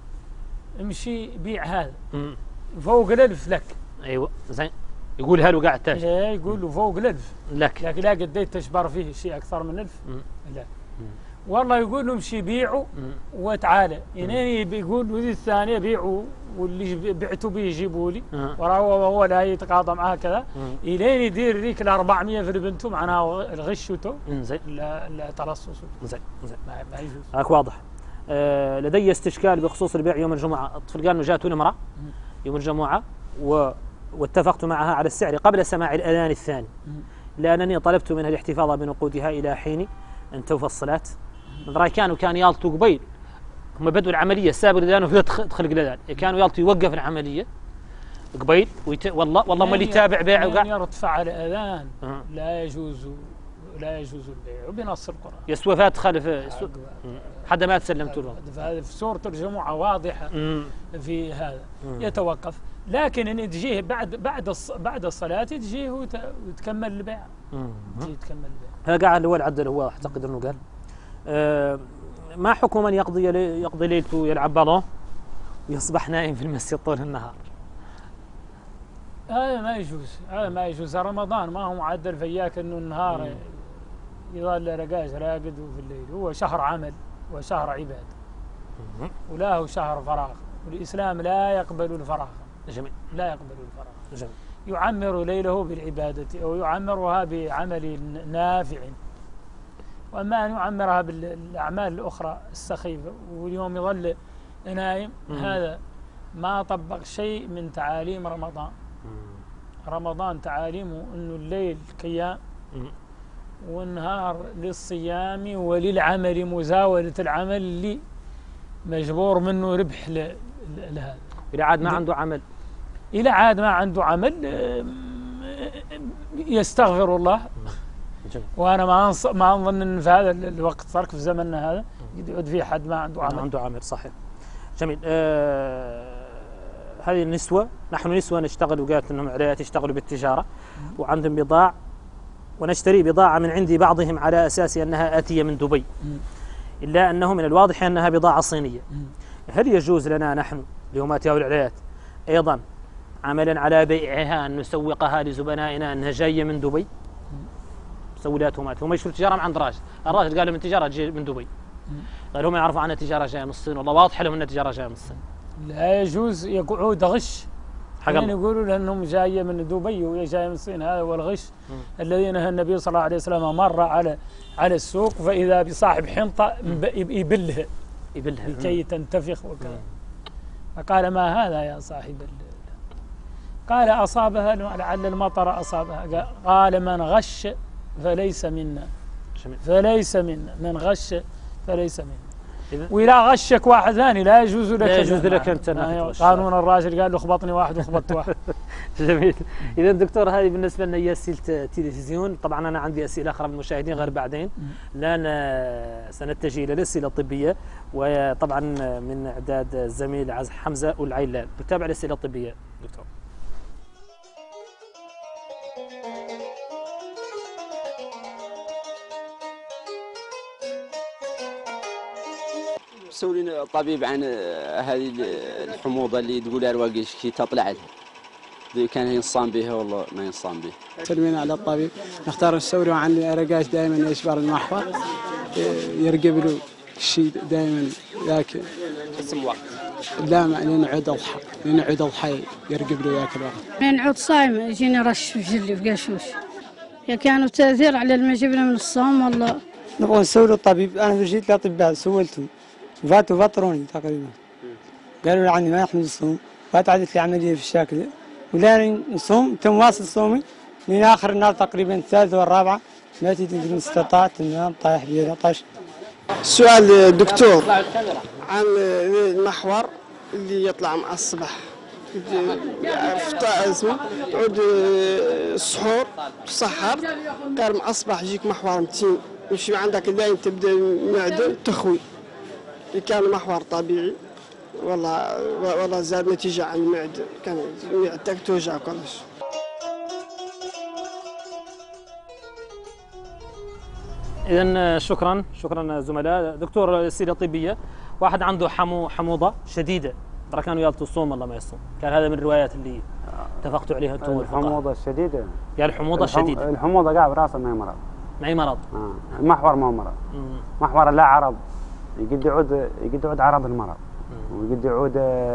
امشي بيع هذا فوق الألف لك. أيوه زين، يقولها له قاعد التاجر. يقول له فوق الألف لك، لكن لا قديت تشبر فيه شيء أكثر من 1000. لا والله يقول له امشي بيعه وتعالى، يعني بيقول له الثانية بيعوا واللي بعتوا بيه يجيبوا لي وهو لا يتقاضى معها كذا الين يدير ذيك ال 400 في البنتو معناها الغشته. زين. لا تلصص. زين ما يجوز. هاك واضح. لدي استشكال بخصوص البيع يوم الجمعة. الطفل قال انه جاءته امرأة يوم الجمعة واتفقت معها على السعر قبل سماع الأذان الثاني، لأنني طلبت منها الاحتفاظ بنقودها إلى حين أن توفى الصلاة. من رأي كان يالطوا قبيل هم بدوا العملية سابق الأذان وفي تخلق الأذان، كانوا يالطوا يوقف العملية قبيل والله ما اللي يتابع بيع وقع يرتفع الأذان لا يجوز البيع بنص القرآن. يسوى فات خلف حتى ما تسلمت له. هذا في سورة الجمعة واضحة في هذا. يتوقف، لكن ان تجيه بعد الصلاة تجيه وتكمل البيع. تجيه تكمل البيع. هذا قاعد هو العدل، هو اعتقد انه قال ما حكم من يقضي ليلته يلعب بالون ويصبح نائم في المسجد طول النهار؟ هذا ما يجوز. رمضان ما هو معدل فياك انه النهار يظل راقد وفي الليل. هو شهر عمل وشهر عبادة. ولا هو شهر فراغ، والإسلام لا يقبل الفراغ. جميل. لا يقبل الفراغ. جميل. يعمر ليله بالعبادة أو يعمرها بعمل نافع، وأما أن يعمرها بالأعمال الأخرى السخيفة واليوم يظل نايم، هذا ما طبق شيء من تعاليم رمضان. رمضان تعاليمه أنه الليل كيام والنهار للصيام وللعمل، مزاولة العمل اللي مجبور منه ربح لهذا. إذا عاد ما عنده عمل، إذا عاد ما عنده عمل يستغفر الله. وأنا ما أظن أن في هذا الوقت صار في زمننا هذا يقعد فيه حد ما عنده عمل. ما عنده عمل، صحيح. جميل. هذه النسوة، نحن نسوة نشتغل، وقالت أنهم عليات يشتغلوا بالتجارة وعندهم بضاعة، ونشتري بضاعة من عند بعضهم على أساس أنها آتية من دبي، إلا أنه من الواضح أنها بضاعة صينية. هل يجوز لنا نحن اليومات والعليات أيضا عملا على بيعها أن نسوقها لزبنائنا أنها جاية من دبي؟ مسوياتهم هم يشوفوا التجارة عند الراجل قال لهم التجارة جاية من دبي، قال هم يعرفوا عنها التجارة جاية من الصين، والله واضح لهم أن التجارة جاية من الصين. لا يجوز يقعود غش، حين يقولوا لأنهم جاية من دبي وهي جاية من الصين، هذا هو الغش الذي نهى النبي صلى الله عليه وسلم. مر على السوق فإذا بصاحب حنطة يبلها لكي تنتفخ وكذا، فقال ما هذا يا صاحب قال أصابها لعل المطر أصابها، قال من غش فليس منا، فليس منا، من غش فليس منا. وإذا غشك واحد ثاني لا يجوز لك، لا يجوز لك أنت. قانون الراجل قال له خبطني واحد وخبطت واحد. جميل. إذا دكتور هذه بالنسبة لنا هي أسئلة تلفزيون، طبعا أنا عندي أسئلة أخرى من المشاهدين غير بعدين، الآن سنتجه إلى الأسئلة الطبية، وطبعا من إعداد الزميل حمزة والعيلان. نتابع الأسئلة الطبية دكتور. سولينا الطبيب عن هذه الحموضة اللي تقول أرواقيش كي تطلع لها، كان ينصام بها والله ما ينصام بها. سلمينا على الطبيب، نختار السوري وعن أرقاش دائما يشبر المحور، يرقب له الشيء دائما ذاك اسم وقت. لا لنعود أضحى، لنعود أضحى يرقب له ذاك الوقت. لنعود صايم يجيني رش في جلي في قشوش، كانوا تأثير على المجبنة من الصوم والله. نبغى نسولوا الطبيب، أنا جيت لأطباء سولتهم فاتوا فطروني تقريبا، قالوا لي عني ما يحمل الصوم، فاتعدت لي عملية في الشاكلة ولا نصوم تم واصل صومي من آخر النهار تقريبا الثالثة والرابعة ما تدري استطعت إن طايح بي 11. سؤال دكتور عن المحور اللي يطلع مع الصبح، اسمه تعود السحور تسحر، قال مع الصباح يجيك محور متين يمشي عندك دايم تبدا المعده تخوي، كان محور طبيعي والله زاد نتيجة عن المعدة، كان معدتك توجع كلش. إذن شكرا زملاء. دكتور السيرة الطبية، واحد عنده حموضة شديدة، ترى كانوا يالتوا الصوم والله ما يصوم، كان هذا من الروايات اللي اتفقتوا عليها انتم والفقهاء. الحموضة الشديدة، قال الحموضة الشديدة، الحموضة قاعد براسه ما هي مرض، ما هي مرض. المحور ما هو مرض، محور لا عرض، يقد يعود عرض المرض، ويقد يعود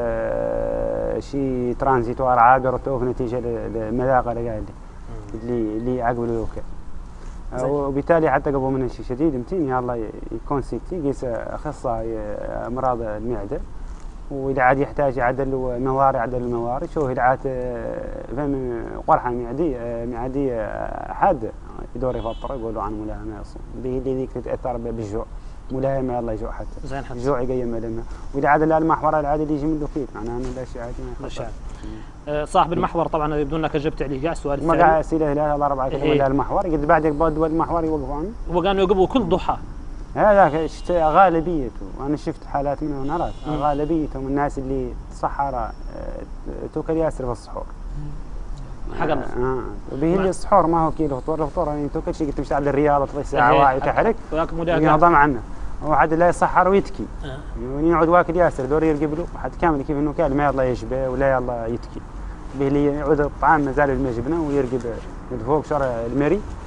شيء ترانزيتوار عابر وتوف نتيجة للمذاقة اللي عقب الوكا، وبالتالي حتى قبل من شيء شديد متين يلا يكون سيتي يقيس أخصائي أمراض المعدة، وإذا عاد يحتاج يعدل المواري شو إذا عاد فهم قرحة معدية حادة يدور يفطر يقولوا عن ملائمة يصوم، اللي ذيك تتأثر بالجوع، ملائمة يلا يجوع حتى الجوع يقيم لنا، وإذا عاد المحور العادي اللي يجي منه كيف معناه أنه لا شيء عادي. صاحب المحور طبعا يبدو انك اجبت عليه، قاع السؤال الثاني ما قاع اسئله لا الله 4 كلمات المحور قد بعد يقبض المحور يوقفوا عنه، وكانوا يوقفوا كل ضحى. هذاك غالبيته، وانا شفت حالات منهم نرات غالبيتهم الناس اللي صحراء توكل ياسر في السحور حق وبه اللي السحور ما هو كيلو الفطور يعني توكل شيء تمشي على الرياضه تضيع ساعه واعي وتحرك ينظم عنه، وعاد لا يسحر ويتكي يقعد واكل ياسر دور يرقب له حتى كامل كيف انه كان ما يلا يشبه ولا يلا يتكي به اللي يعود الطعام مازال المجبنه ويرقب من فوق شر المري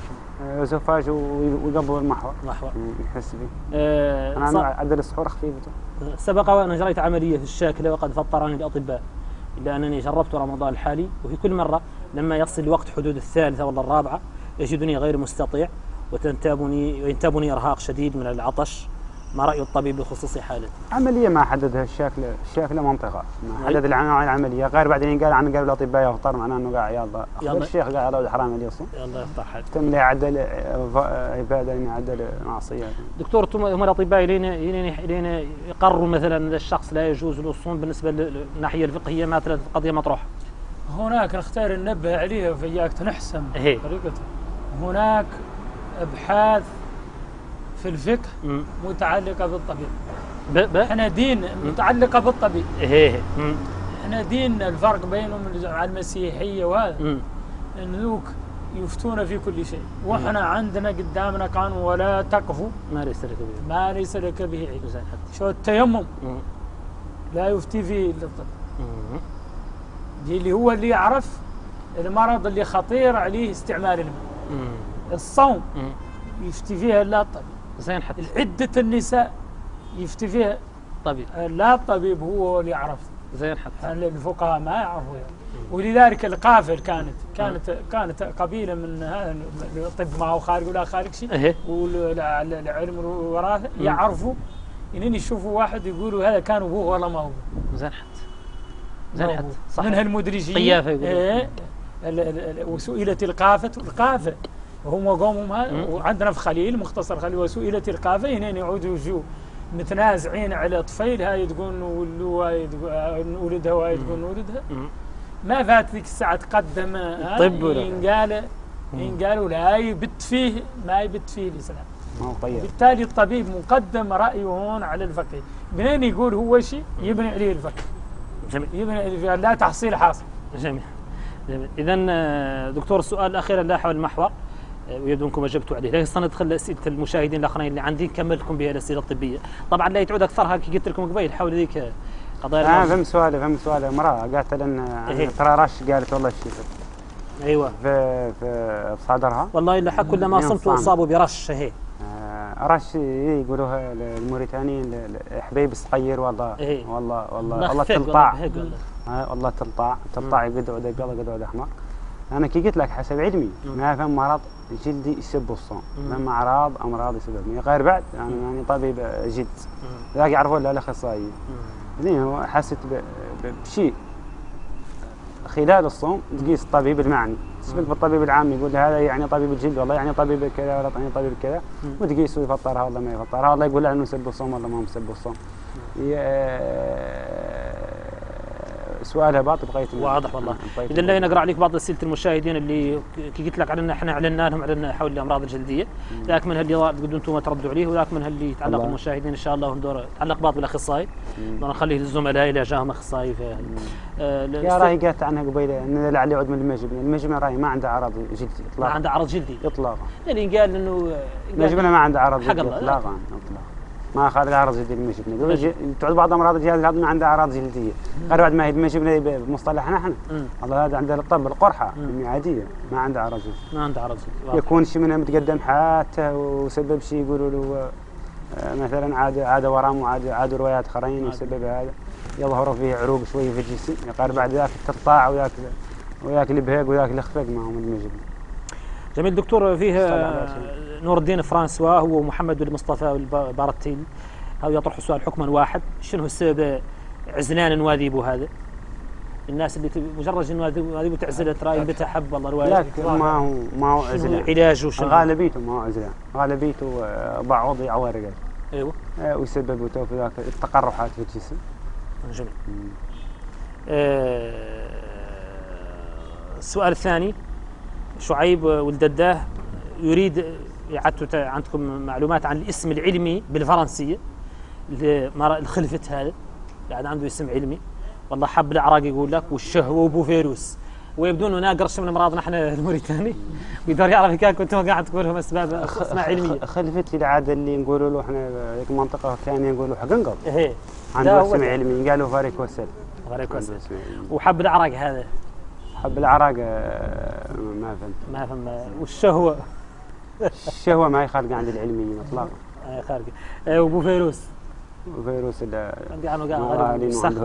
اسوفاج ويقبل المحور يحس به. انا عدل السحور خفيفته. سبق وان اجريت عمليه في الشاكله وقد فطرني الاطباء، الا انني جربت رمضان الحالي، وفي كل مره لما يصل وقت حدود الثالثه ولا الرابعه يجدني غير مستطيع وينتابني ارهاق شديد من العطش. ما رأي الطبيب بخصوص حالتي؟ عملية ما حددها الشاكلة منطقة، ما حدد العملية غير بعدين قال الأطباء يفطر معناه إنه قاعد يلا الشيخ قاعد على الحرام اللي يصوم. يلا يفطر حد. تم لي عدل عبادة إني عدل معصية. دكتور هم الأطباء لين يقرروا مثلا الشخص لا يجوز له الصوم بالنسبة للناحية الفقهية مثلا القضية مطروحة. هناك نختار ننبه عليها فإياك تنحسم طريقته. هناك أبحاث في الفقه متعلقة بالطبيب. احنا دين متعلقة بالطبيب. احنا دين الفرق بينهم على المسيحية وهذا ان ذوك يفتون في كل شيء، واحنا عندنا قدامنا قانون ولا تقف ما ليس لك به علم. شو التيمم لا يفتي فيه الا الطبيب. اللي هو اللي يعرف المرض اللي خطير عليه استعمال الماء. الصوم يفتي فيها لا الطبيب. زين حتى عدة النساء يفتي فيها طبيب، لا الطبيب هو اللي يعرف. زين حتى الفقهاء ما يعرفوا يعني. ولذلك القافل كانت قبيله من هذا الطب ما هو خارج ولا خارج شيء، والعلم الوراثه يعرفوا انين يشوفوا واحد يقولوا هذا كان ابوه والله ما هو. زين حتى زين حتى صح. من هالمدرجين قيافه يقولوا وسئلت القافه وهم قومهم هذا. وعندنا في خليل مختصر خليل وسئلت القافه هنا يعودوا يجوا متنازعين على طفيل، هاي تقول ولدها وهاي تقول ولدها. ما فات ذيك الساعه تقدم طب قالوا لا يبت فيه ما يبت فيه الاسلام. طيب. بالتالي الطبيب مقدم رايه هون على الفقه، منين يقول هو شيء يبني عليه الفقه. جميل. يبني عليه لا تحصيل حاصل. جميل. اذا دكتور السؤال الاخير اللي حول المحور ويبدو انكم اجبتوا عليه، لكن سندخل اسئله المشاهدين الاخرين اللي عندي نكمل لكم بها الاسئله الطبيه، طبعا لا تعود اكثرها كي قلت لكم قبيل حول ذيك قضايا. فهم سؤال امراه قالت لنا ترى رش، قالت والله الشيء ايوه في صدرها والله الا كلما صمت اصابوا برش. هي رش يقولوها الموريتانيين حبيب صغير والله والله تلطع والله تلطع قدعود احمر. انا كي قلت لك حسب علمي ما فهم مرض جلدي يسب الصوم، فهم امراض يسبب غير بعد يعني طبيب جلد ذاك يعرفوا ولا الاخصائي. بعدين هو حست بشيء خلال الصوم تقيس الطبيب المعني، تسبق بالطبيب العام يقول هذا يعني طبيب الجلد والله يعني طبيب كذا ولا يعني طبيب كذا، وتقيسه يفطرها ولا ما يفطرها، والله يقول له انه يسب الصوم ولا ما هو مسب الصوم. سؤالها باطل بغيت واضح والله. اذا لا نقرا عليك بعض اسئله المشاهدين اللي كي قلت لك على احنا اعلنا لهم على حول الامراض الجلديه، ذاك منها اللي تقولوا انتم تردوا عليه، وذاك منها اللي يتعلق بالمشاهدين ان شاء الله ندور يتعلق بعض بالاخصائي نخليه للزملاء اذا جاهم اخصائي في يا راهي قالت عنها قبيل ان لعل يعود من المجبنه راهي ما عندها عرض جلدي اطلاقا. ما عندها عرض جلدي اطلاقا. يعني قال انه المجبنه ما عندها عرض جلدي اطلاقا ما خالق اعراض جلديه المجبنه. تعود بعض امراض الجهاز الهضمي عندها اعراض جلديه غير بعد ما هي المجبنه بمصطلحنا احنا والله هذا عندها الطب القرحه عاديه ما عندها اعراض جلديه. ما عندها اعراض جلديه يكون شيء منها متقدم حتى وسبب شيء يقولوا له مثلا عاد ورم وعاد روايات اخرين وسبب هذا يظهر فيه عروق شويه في الجسم غير بعد ذاك التقطاع وياك الابهاق وياك الاخفاق ما هو من المجبنه. جميل دكتور. فيه نور الدين فرانسوا هو ومحمد المصطفى البارتيل هو يطرح سؤال حكما واحد، شنو السبب عزلان نواذيب هذا؟ الناس اللي مجرد نواذيب تعزلت راي بتحب والله روايه. لا ما هو عزلان. علاجه شنو؟ غالبيته ما هو عزلان، غالبيته بعوض عوارق. ايوه ويسبب في ذاك التقرحات في الجسم. جميل. السؤال الثاني شعيب ولدداه يريد إعادة عندكم معلومات عن الاسم العلمي بالفرنسية الخلفة هذا يعني عنده اسم علمي والله حب العراق يقول لك والشهوة وبوفيروس ويبدو انه ناقرش من امراضنا احنا الموريتاني ويقدر يعرف كيف كنتم قاعد تقول لهم اسباب اسماء علميه. خلفت العاده اللي نقولوا له احنا ذيك المنطقه الثانيه نقولوا حقنقل. ايه عنده اسم علمي قالوا فاريكوسل. فاريكوسل. وحب العراق هذا حب العراق ما فهمت. ما فهم. والشهوه الشهوة ما هي خارجة عند العلميين إطلاقا. خارجة. وأبو فيروس. أبو فيروس عندي عنه قاعد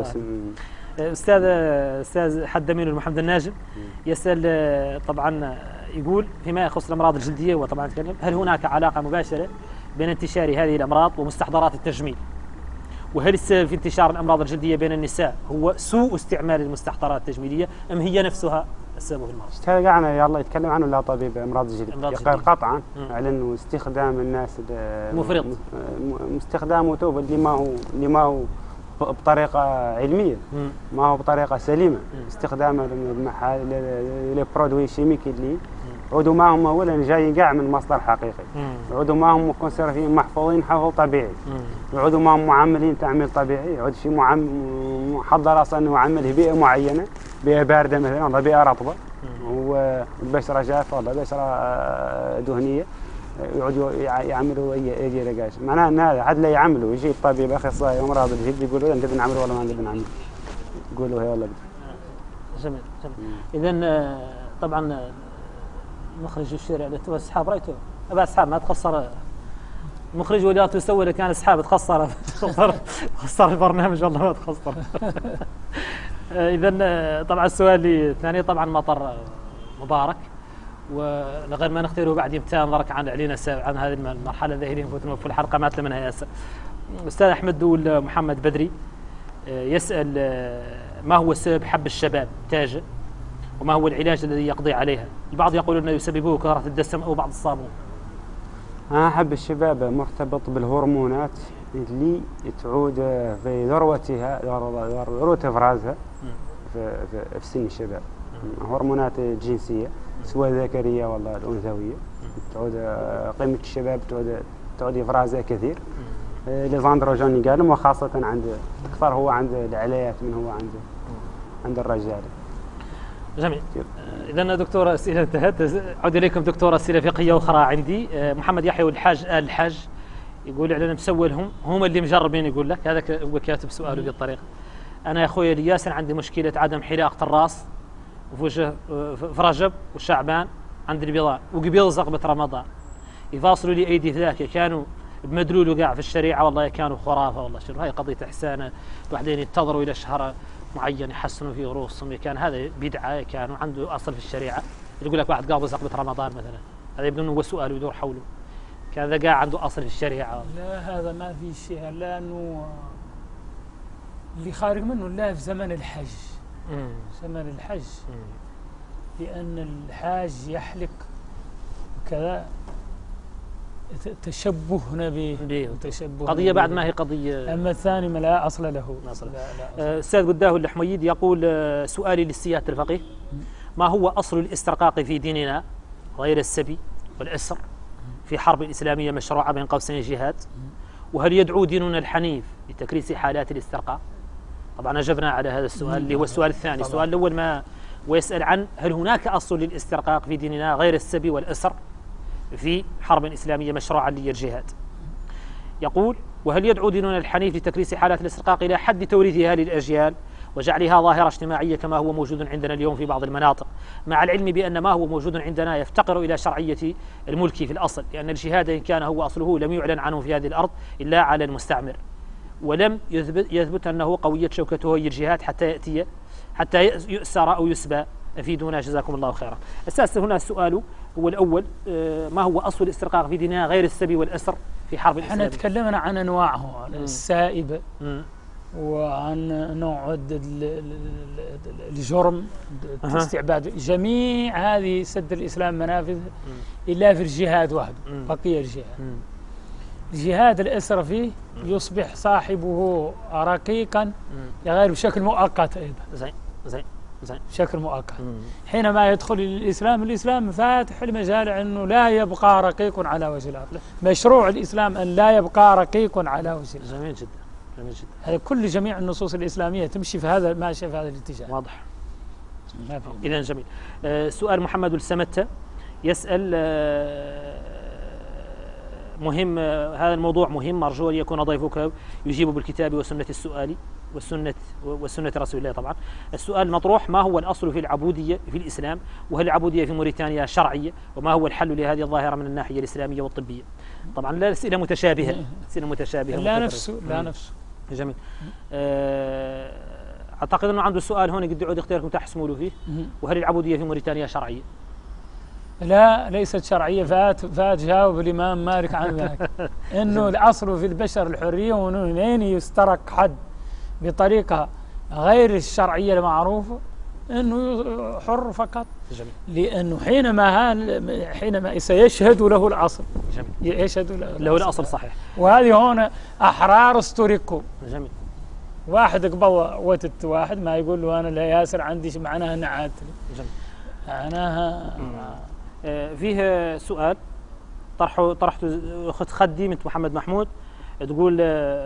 أستاذ حد أمين محمد الناجم يسأل طبعا يقول فيما يخص الأمراض الجلدية، وطبعا تكلم هل هناك علاقة مباشرة بين انتشار هذه الأمراض ومستحضرات التجميل؟ وهل السبب في انتشار الأمراض الجلدية بين النساء هو سوء استعمال المستحضرات التجميلية أم هي نفسها السبب في المرض؟ هذا قاعنا يلا يتكلم عنه لا طبيب أمراض الجلد قال قطعا على أنه استخدام الناس مفرط استخدامه توب اللي ما هو بطريقة علمية ما هو بطريقة سليمة استخدامه للبرودوي شيميكي اللي عودوا معهم اولا جايين كاع من مصدر حقيقي، عودوا معهم كونسيرفين محفوظين حفظ طبيعي، عودوا معهم معملين تعميل طبيعي، عود شي محضر اصلا انه يعمل بيئه معينه، بيئه بارده مثلا ولا بيئه رطبه والبشره جافه ولا بشره دهنيه، يقعدوا يعملوا اي رقاش، معناها ان هذا حد لا يعملوا يجي الطبيب اخصائي امراض الجلد يقولوا انت بنعمله ولا ما بنعمله، يقولوا هي والله. جميل جميل. اذا طبعا مخرج الشارع اللي تو اسحاب رايته ابا اسحاب ما تخسر مخرج وليات يسوي لك كان اسحاب تخسر خسر البرنامج والله ما تخسر. اذا طبعا السؤال الثاني طبعا مطر مبارك ولغير ما نختاره بعد امتحان ضرك عن علينا عن هذه المرحله اللي نفوت في الحلقه ما منها ياسر. استاذ احمد دول محمد بدري يسال ما هو سبب حب الشباب تاجه وما هو العلاج الذي يقضي عليها؟ البعض يقول انه يسببه كثره الدسم او بعض الصابون. حب الشباب مرتبط بالهرمونات اللي تعود في ذروتها ذروه افرازها في سن الشباب. هرمونات جنسيه سواء ذكريه ولا الانثويه تعود قيمه الشباب تعود افرازها كثير. ليزاندروجين قالوا وخاصه عند اكثر هو عند العليات من هو عند الرجال. جميل. إذا دكتور أسئلة انتهت. أعود إليكم دكتور أسئلة فقهية أخرى عندي. محمد يحيى والحاج آل الحاج يقول علينا مسوي لهم هم اللي مجربين يقول لك هذا هو كاتب سؤاله بهالطريقة. أنا يا أخوي الياسر عندي مشكلة عدم حلاقة الراس في وجه في رجب وشعبان عند البيضاء وقبيل زقبة رمضان يفاصلوا لي أيدي ذاك كانوا بمدلول وقاع في الشريعة والله كانوا خرافة والله شنو هاي قضية إحسانة بعدين ينتظروا إلى شهر معين يحسنوا في رؤوسهم كان هذا بدعة كانوا عنده أصل في الشريعة يقول لك واحد قابل زقبة رمضان مثلا هذا يبدو هو سؤال يدور حوله كان ذا قاع عنده أصل في الشريعة. لا هذا ما في شيء لأنه اللي خارج منه لا في زمن الحج زمن الحج لأن الحاج يحلق كذا تشبهنا به قضية بعد ما هي قضية. أما الثاني ما لا أصل له. أستاذ قداه الحميد يقول سؤالي للسيادة الفقيه ما هو أصل الاسترقاق في ديننا غير السبي والأسر في حرب الإسلامية مشروعة بين قوسين جهاد وهل يدعو ديننا الحنيف لتكريس حالات الاسترقاق؟ طبعا أجبنا على هذا السؤال اللي هو السؤال الثاني. السؤال الأول ما ويسأل عن هل هناك أصل للاسترقاق في ديننا غير السبي والأسر في حرب إسلامية مشروعة للجهاد. يقول وهل يدعو ديننا الحنيف لتكريس حالات الاسترقاق إلى حد توريثها للأجيال وجعلها ظاهرة اجتماعية كما هو موجود عندنا اليوم في بعض المناطق مع العلم بأن ما هو موجود عندنا يفتقر إلى شرعية الملك في الأصل لأن الجهاد إن كان هو أصله لم يعلن عنه في هذه الأرض إلا على المستعمر ولم يثبت أنه قوية شوكته هي الجهاد حتى يؤسر أو يسبى. أفيدونا جزاكم الله خيرا. أساس هنا السؤال هو الأول ما هو أصل الاسترقاق في ديننا غير السبي والأسر في حرب الإسلام؟ احنا تكلمنا عن أنواعه السائبة وعن نوع الجرم الاستعباد جميع هذه سد الإسلام منافذ إلا في الجهاد وحده بقي الجهاد. الجهاد الأسر فيه يصبح صاحبه رقيقا غير بشكل مؤقت أيضا زين بشكل مؤقت. حينما يدخل الإسلام فاتح المجال أنه لا يبقى رقيق على وجه الأرض. مشروع الإسلام أن لا يبقى رقيق على وجه الأرض. جميل جدا جميل جدا. هذا كل جميع النصوص الإسلامية تمشي في هذا ماشية في هذا الاتجاه. واضح. إذا جميل. سؤال محمد السمتة يسأل مهم، هذا الموضوع مهم، أرجو أن يكون ضيفك يجيب بالكتاب وسنة السؤال والسنة رسول الله. طبعا السؤال المطروح: ما هو الأصل في العبودية في الإسلام؟ وهل العبودية في موريتانيا شرعية؟ وما هو الحل لهذه الظاهرة من الناحية الإسلامية والطبية؟ طبعا لا، أسئلة متشابهة، أسئلة متشابهة لا نفسه جميل. أعتقد أنه عنده سؤال هون قد يعود اختياركم تحسموا له فيه. وهل العبودية في موريتانيا شرعية؟ لا، ليست شرعية. فات جاوب الإمام مالك عن ذلك إنه الأصل في البشر الحرية، ومنين يسترك حد بطريقة غير الشرعية المعروفة إنه حر فقط. جميل. لأنه حينما سيشهد له الأصل. جميل. يشهد له الأصل صحيح. وهذه هون أحرار استركوا. جميل. واحد قبض وتت واحد ما يقول له أنا لا ياسر عندي معناها نعاتلي. جميل. معناها فيه سؤال طرحته أخت خدي بنت محمد محمود، تقول: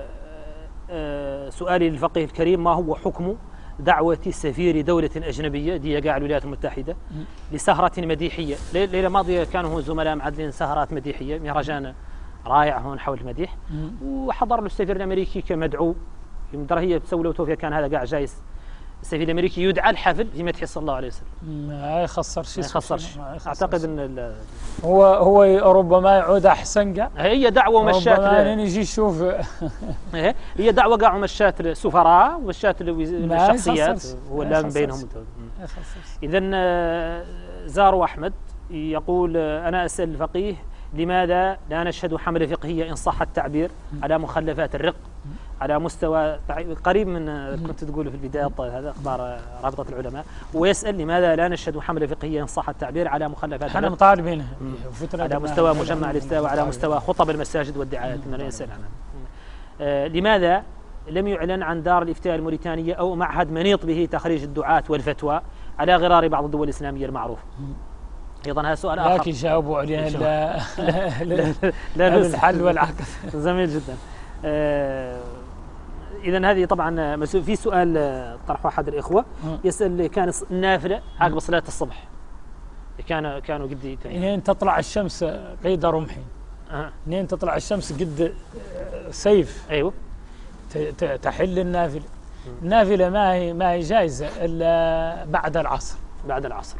سؤالي للفقيه الكريم: ما هو حكم دعوة سفير دولة أجنبية، دي قاع الولايات المتحدة، لسهرة مديحية؟ ليلة ماضية كانوا هون زملاء معدلين سهرات مديحية، مهرجان رائع هون حول المديح، وحضر له السفير الأمريكي كمدعو. يمدر هي تسوي له توفيق، كان هذا قاع جايز السفير الامريكي يدعى الحفل في مدح صلى الله عليه وسلم. ما يخسر شيء، ما يخسرش. اعتقد ان هو ربما يعود احسن قاع. هي دعوه ومشات، ربما نجي نشوف هي دعوه قاع ومشات السفراء ومشات الشخصيات ولا من بينهم. اذا زارو احمد يقول: انا اسال الفقيه: لماذا لا نشهد حمله فقهيه ان صح التعبير على مخلفات الرق على مستوى قريب من كنت تقوله في البداية هذا أخبار رابطة العلماء، ويسأل: لماذا لا نشهد حملة فقهية إن صح التعبير على مخلفات احنا مطالبينها على مستوى مجمع الإفتاء وعلى مستوى خطب المساجد والدعايات من يسأل عنها. لماذا لم يعلن عن دار الإفتاء الموريتانية أو معهد منيط به تخريج الدعاة والفتوى على غرار بعض الدول الإسلامية المعروفة؟ أيضا هذا سؤال آخر لكن جاوبوا عليه لا الحل والعقد. جميل جدا. إذا هذه طبعا في سؤال طرحه أحد الإخوة يسأل: كان النافلة عقب صلاة الصبح كانوا قد منين تطلع الشمس قيد رمحي، منين تطلع الشمس قد سيف، أيوه تحل النافلة. النافلة ما هي جائزة إلا بعد العصر. بعد العصر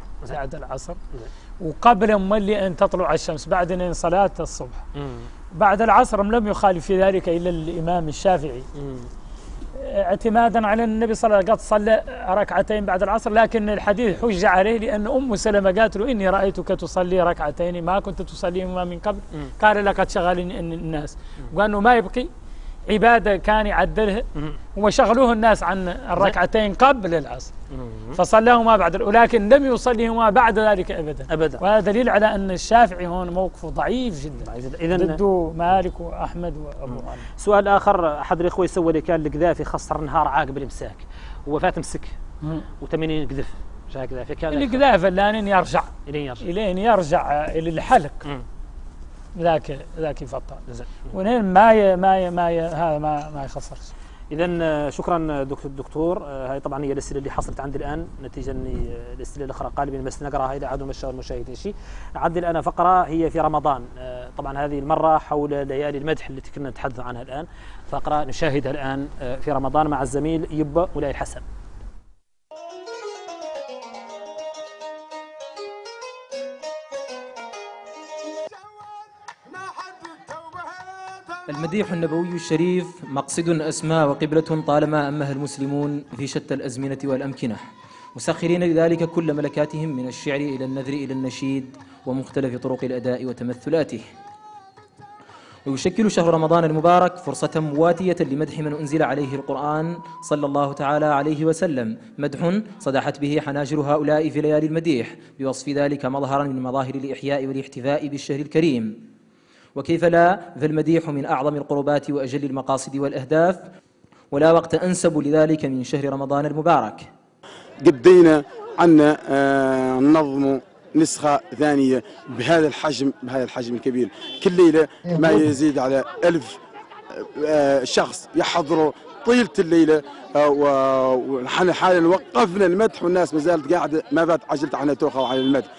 وقبل ملي أن تطلع الشمس، بعد صلاة الصبح. بعد العصر لم يخالف في ذلك إلا الإمام الشافعي، اعتمادا على النبي صلى الله عليه وسلم قد صلى ركعتين بعد العصر، لكن الحديث حج عليه لأن أم سلمة قالت له: إني رأيتك تصلي ركعتين ما كنت تصليهما من قبل، قال: لقد شغلني الناس. وأنه ما يبقي عبادة كان يعدلها وشغلوه الناس عن الركعتين قبل العصر فصلاهما بعد، ولكن لم يصليهما بعد ذلك أبدا. وهذا دليل على أن الشافعي هون موقفه ضعيف جدا ضده مالك وأحمد وأبو علي. سؤال آخر: أحد الإخوة يسوي لي: كان القذافي خسر نهار عاقب الإمساك وفات مسك و80 قذف جاء قذافي، كان القذافي لين يرجع إلى الحلق ذاك يفطر، ونين هذا ما يخسرش. إذا شكرا دكتور. هاي طبعا هي الأسئلة اللي حصلت عندي الآن نتيجة أن الأسئلة الأخرى قالبا بس نقراها إذا عادوا مشاهد المشاهدين شيء. عندي الآن فقرة هي في رمضان، طبعا هذه المرة حول ليالي المدح التي كنا نتحدث عنها الآن، فقرة نشاهدها الآن في رمضان مع الزميل يبا ولاي الحسن. المديح النبوي الشريف مقصد أسمى وقبلة طالما أمها المسلمون في شتى الأزمنة والأمكنة، مسخرين لذلك كل ملكاتهم من الشعر إلى النثر إلى النشيد ومختلف طرق الأداء وتمثلاته. ويشكل شهر رمضان المبارك فرصة مواتية لمدح من أنزل عليه القرآن صلى الله تعالى عليه وسلم، مدح صدحت به حناجر هؤلاء في ليالي المديح بوصف ذلك مظهرا من مظاهر الإحياء والاحتفاء بالشهر الكريم. وكيف لا، فالمديح من أعظم القربات وأجل المقاصد والأهداف، ولا وقت أنسب لذلك من شهر رمضان المبارك. قدينا عنا ننظم نسخة ثانية بهذا الحجم الكبير، كل ليلة ما يزيد على 1000 شخص يحضروا طيلة الليلة، ونحن حالا وقفنا المدح والناس ما زالت قاعدة ما فات عجلت عنها توخى على المدح.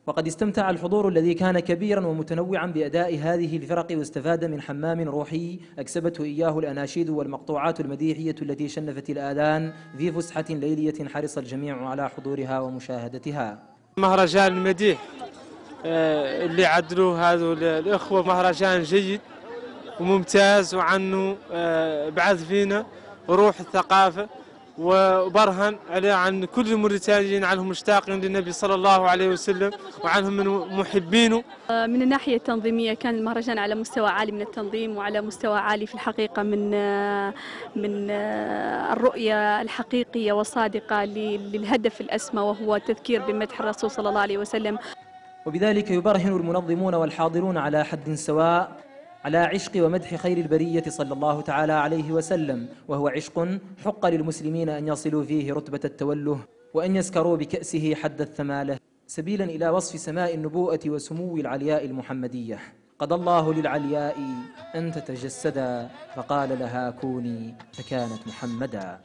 وقد استمتع الحضور الذي كان كبيرا ومتنوعا بأداء هذه الفرق، واستفاد من حمام روحي أكسبته إياه الأناشيد والمقطوعات المديحية التي شنفت الآذان في فسحة ليلية حرص الجميع على حضورها ومشاهدتها. مهرجان المديح اللي عدلوه هذو الإخوة مهرجان جيد وممتاز، وعنه بعث فينا روح الثقافة، وبرهن على عن كل الموريتانيين عنهم مشتاقين للنبي صلى الله عليه وسلم وعنهم من محبينه. من الناحية التنظيمية كان المهرجان على مستوى عالي من التنظيم، وعلى مستوى عالي في الحقيقة من الرؤية الحقيقية والصادقة للهدف الأسمى، وهو التذكير بمدح الرسول صلى الله عليه وسلم. وبذلك يبرهن المنظمون والحاضرون على حد سواء على عشق ومدح خير البرية صلى الله تعالى عليه وسلم، وهو عشق حق للمسلمين أن يصلوا فيه رتبة التوله وأن يسكروا بكأسه حد الثمالة، سبيلا إلى وصف سماء النبوءة وسمو العلياء المحمدية. قضى الله للعلياء أن تتجسدا، فقال لها كوني فكانت محمدا.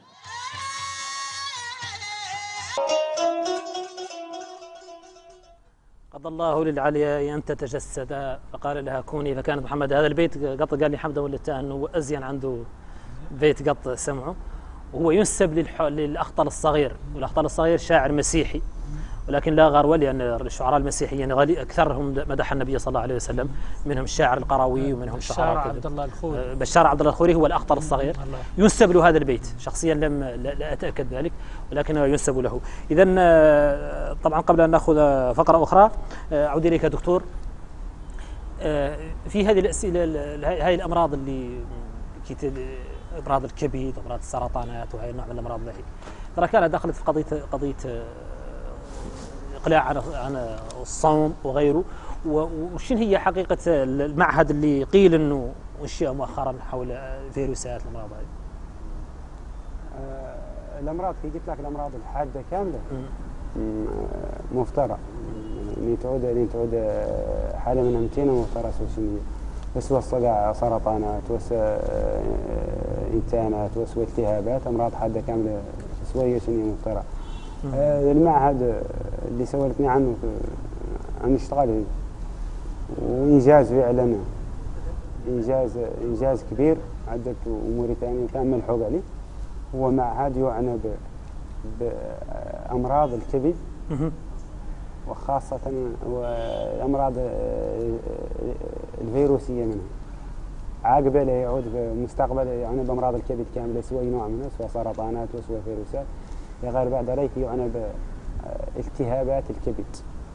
قضى الله للعلياء أن تتجسدا، فقال لها كوني فكانت محمد. هذا البيت قط قال لي حمدا ولله أنه أزين عنده بيت قط سمعه، وهو ينسب للأخطل الصغير، والأخطل الصغير شاعر مسيحي ولكن لا غرو، لأن الشعراء المسيحيين أكثرهم مدح النبي صلى الله عليه وسلم، منهم الشاعر القروي ومنهم بشار عبد الله الخوري. بشار عبد الله الخوري هو الأخطل الصغير، ينسب له هذا البيت شخصيا، لا أتأكد ذلك ولكنه ينسب له. إذن طبعا قبل أن نأخذ فقرة أخرى أعود إليك دكتور، في هذه الأسئلة، هذه الأمراض اللي أمراض الكبد وأمراض السرطانات وهي النوع من الأمراض هذه، ترى كانت دخلت في قضية إقلاع عن الصوم وغيره، وشن هي حقيقة المعهد اللي قيل أنه أنشئ مؤخرا حول فيروسات الأمراض هذه؟ الأمراض في قلت لك الأمراض الحادة كاملة مفترى، اللي تعود حالة من 200 مفترى سوشيمية، وسوى الصقع سرطانات، وسوى إنتانات، وسوى التهابات، أمراض حادة كاملة سوية شنية مفترى. المعهد اللي سولتني عنه عن اشتغال وإنجاز فعلا، إنجاز كبير عدته موريتانيا كان ملحوق عليه، هو معهد يعنى بأمراض الكبد وخاصة والأمراض الفيروسية منها، عاقبة له يعود بمستقبل يعني بأمراض الكبد كاملة، سوى نوع منها، سوى سرطانات وسوى فيروسات، غير بعد ذلك يعني بالتهابات الكبد.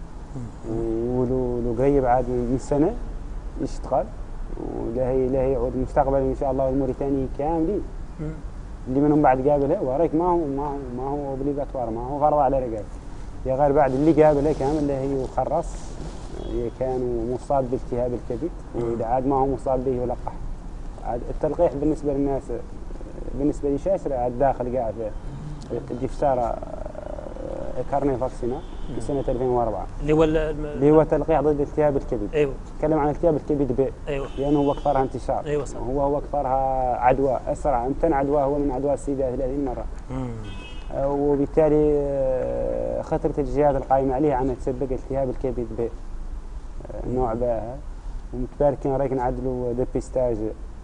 ولو قريب عاد من سنة يشتغل، وله يعود مستقبلا إن شاء الله الموريتاني كاملين اللي منهم بعد قابله، وريك ما هو اوبليغاتوار، ما هو فرض على رقاب، غير بعد اللي قابله كامل اللي هي يخرص كان مصاب بالتهاب الكبد، وإذا عاد ما هو مصاب به يلقح. عاد التلقيح بالنسبة للناس بالنسبة لي شاسرة، عاد داخل قاعد الدفسارة كارني فاكسينا في سنة 2004 اللي هو تلقيح ضد التهاب الكبد. ايوه تكلم عن التهاب الكبد ب، ايوه، لأنه هو أكثرها انتشار. ايوه صح. هو أكثرها عدوى، أسرع امتن عدوى هو من عدوى السيدة 30 مرة. وبالتالي خطرة الجهات القائمة عليه عن تسبب التهاب الكبد ب نوع باها، ومتباركين رايك نعدلوا ديبيستاج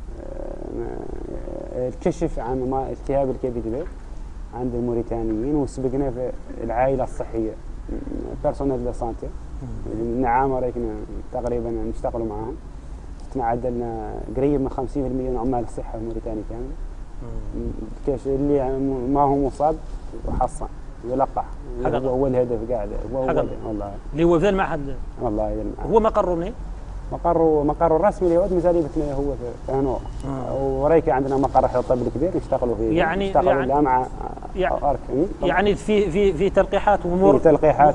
الكشف عن التهاب الكبد ب عند الموريتانيين، وسبقنا في العائلة الصحية بيرسونيل دو سانتي النعامة رايك تقريبا نشتغلوا معهم، عدلنا قريب من 50% من عمال الصحة في موريتانيا كامل. كيش اللي ما هو مصاب وحصن يلقح، هو الهدف قاعد، هو والله اللي هو في المعهد، والله هو مقره منين؟ مقره الرسمي اليهود مزاليبتنا هو في هنور، وريك عندنا مقر الطب الكبير يشتغلوا فيه، يعني يشتغلوا مع يعني في تلقيحات وامور، في تلقيحات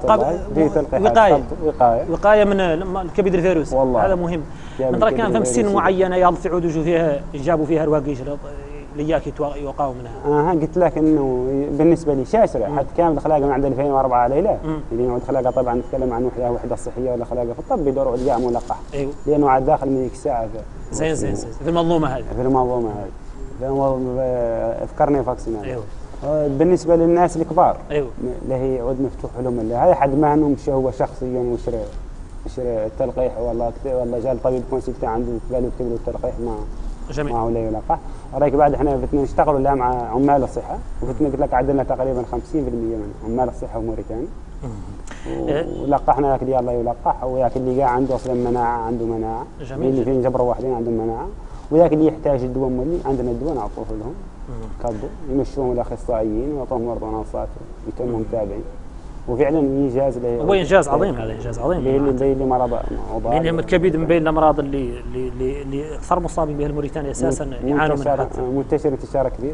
وقايه من الكبد الفيروسي، هذا مهم. نظرا كان فم سن معينه يضفي عدوج فيها جابوا فيها الواقيش لياك يقاوم منها. قلت لك انه بالنسبه لي شاسره، حتى كامل خلاقه من عند 2004 ليله اللي نعود خلاقه، طبعا نتكلم عن وحده صحيه ولا خلاقه في الطب يدوروا الجاء ملقح. ايوه، لانه عاد داخل من ساعه زين في المنظومه هذه، افكرني فاكسين. ايوه بالنسبه للناس الكبار ايوه اللي هي عود مفتوح لهم، اللي هذا حد ما انه مشى هو شخصيا وشرى التلقيح، والله جاء الطبيب الكونسلتي عنده قال له اكتب له التلقيح ما هو لا يلقح. رايك بعد احنا بدنا نشتغلوا لا مع عمال الصحه، وبدنا قلت لك عندنا تقريبا 50% من عمال الصحه وموريتاني، ولقحنا ياك اللي الله يلقح، وياك اللي قاع عنده اصلا مناعه عنده مناعه، اللي فين جبره واحدين عندهم مناعه، وياك اللي يحتاج الدواء مولي عندنا الدواء نعطوه لهم كبوا يمشوهم الاخصائيين ويعطوهم اردونانسات ويتموا متابعين. وفعلا انجاز هو انجاز عظيم، هذا انجاز عظيم اللي مرض بين الكبد من بين الامراض اللي اكثر مصابين بها الموريتانيا اساسا يعانوا منها، منتشر انتشار كبير.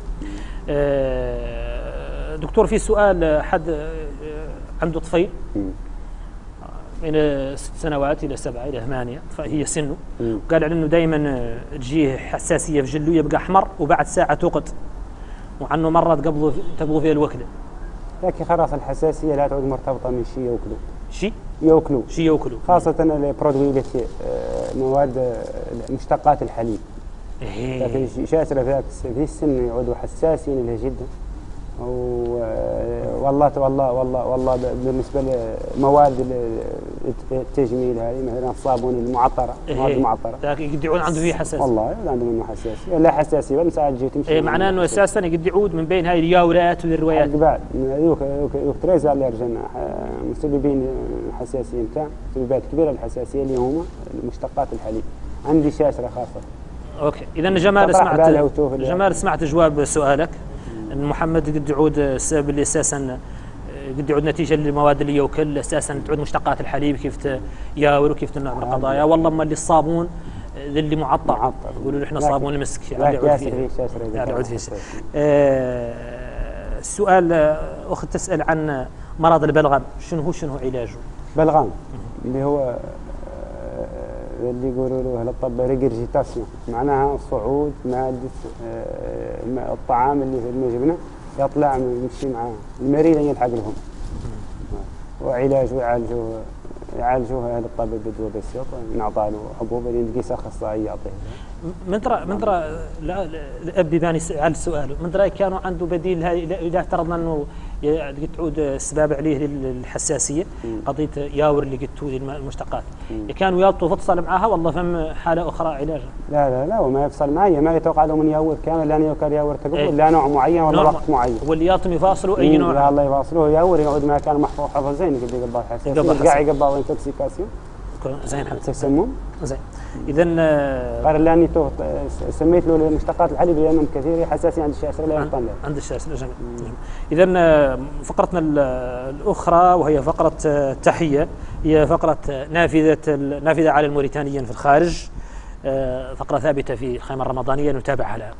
دكتور في سؤال، حد عنده طفيل من 6 سنوات الى 7 الى 8 هي سنه، قال على انه دائما تجيه حساسيه في جلو يبقى احمر وبعد ساعه توقد، وعنه مرات تقبض فيها الوكله. لكن خلاص الحساسيه لا تعود مرتبطه من شيء ياكلوا خاصه البرودوي التي مواد مشتقات الحليب. لكن شاسره في السن يعودوا حساسين لها جدا. والله بالنسبه لمواد التجميل هذه مثلا الصابون المعطره، المواد المعطره قد يعود عنده فيه حساسيه، والله عنده منه حساسيه، لا حساسيه بس ساعات تجي تمشي معناه انه اساسا قد يعود من بين هاي الياورات والروايات بعد يوك اللي رجعنا مسببين الحساسيه نتاع مسببات كبيره للحساسيه اللي هما مشتقات الحليب. عندي شاشره خاصه. اوكي اذا جمال سمعت جواب سؤالك ان محمد قد يعود السبب اللي اساسا قد يعود نتيجه للمواد اللي ياكل اساسا تعود مشتقات الحليب كيف ياور وكيف تنوع من القضايا. والله اما اللي الصابون اللي معطر يقولوا احنا صابون المسك يعني يعود فيه السؤال اخت تسال عن مرض البلغم، شنو علاجه؟ بلغم اللي هو اللي يقولوا له اهل الطب ريجرجيتاسيون، معناها صعود ماده الطعام اللي في المجبنه يطلع يمشي مع المريض يلحق لهم، وعلاجه يعالجوه اهل الطب بالدواء بسيط، نعطى له حبوب اللي نقيس اخصائي يعطيه. من ترى لا الاب باني على سؤاله، من ترى كانوا عنده بديل اذا افترضنا انه قد تعود السباب عليه للحساسيه قضيه ياور اللي قد تود المشتقات، كانوا يابطوا فتصل معها والله فهم حاله اخرى علاجها؟ لا وما يفصل معي، ما يتوقع له من ياور كامل، لا يوكل ياور تقبل لا نوع معين ولا وقت معين، هو اللي ياطم يفاصلوا اي نوع يا الله يفاصلوه ياور يقعد ما كان محفوظ حفظ زين قد يقبل حساسيه قاعد يقبل انتوكسيكاسيون زين حتى تسمم زين. اذا قال لاني سميت له المشتقات الحليب لانهم كثير حساسيه عند الشاشره لا يعطون له عند الشاشره. جميل. اذا فقرتنا الاخرى وهي فقره تحيه، هي فقره نافذه على الموريتانيين في الخارج، فقره ثابته في الخيمه الرمضانيه نتابعها الان.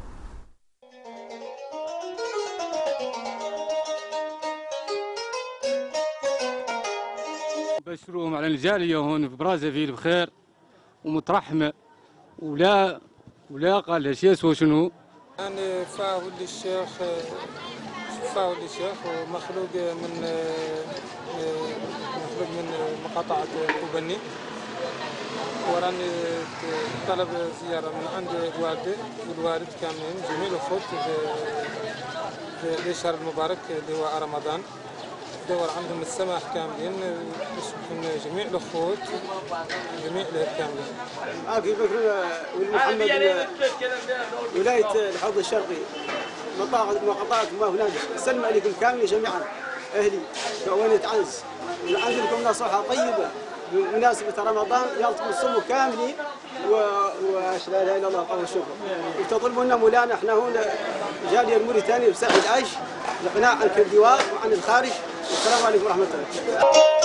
بشروهم على الجالية هون في برازافيل بخير ومترحمة ولا قال له شيء سوى شنو. أنا فاول الشيخ ومخلوق من مقاطعة كوبني، وراني طلب زيارة من عند الوالدة والوالد كاملين جميع الأخوات في الشهر المبارك اللي هو رمضان، دور عندهم السماح كاملين من جميع الاخوات جميع الاهل كاملين. اخي بكر والمحمد ولايه الحوض الشرقي مقاطعة ما هنالك، السلام عليكم كاملين جميعا اهلي كونة عنز، وعندي لكم نصيحه طيبه بمناسبه رمضان، يلتقوا الصوم كاملين واش لا اله الا الله قول الشكر، وتطلبوا لنا مولانا احنا هنا جاليه الموريتانيه بساعه العيش الاقناع عن الدواء وعن الخارج. السلام عليكم ورحمه الله.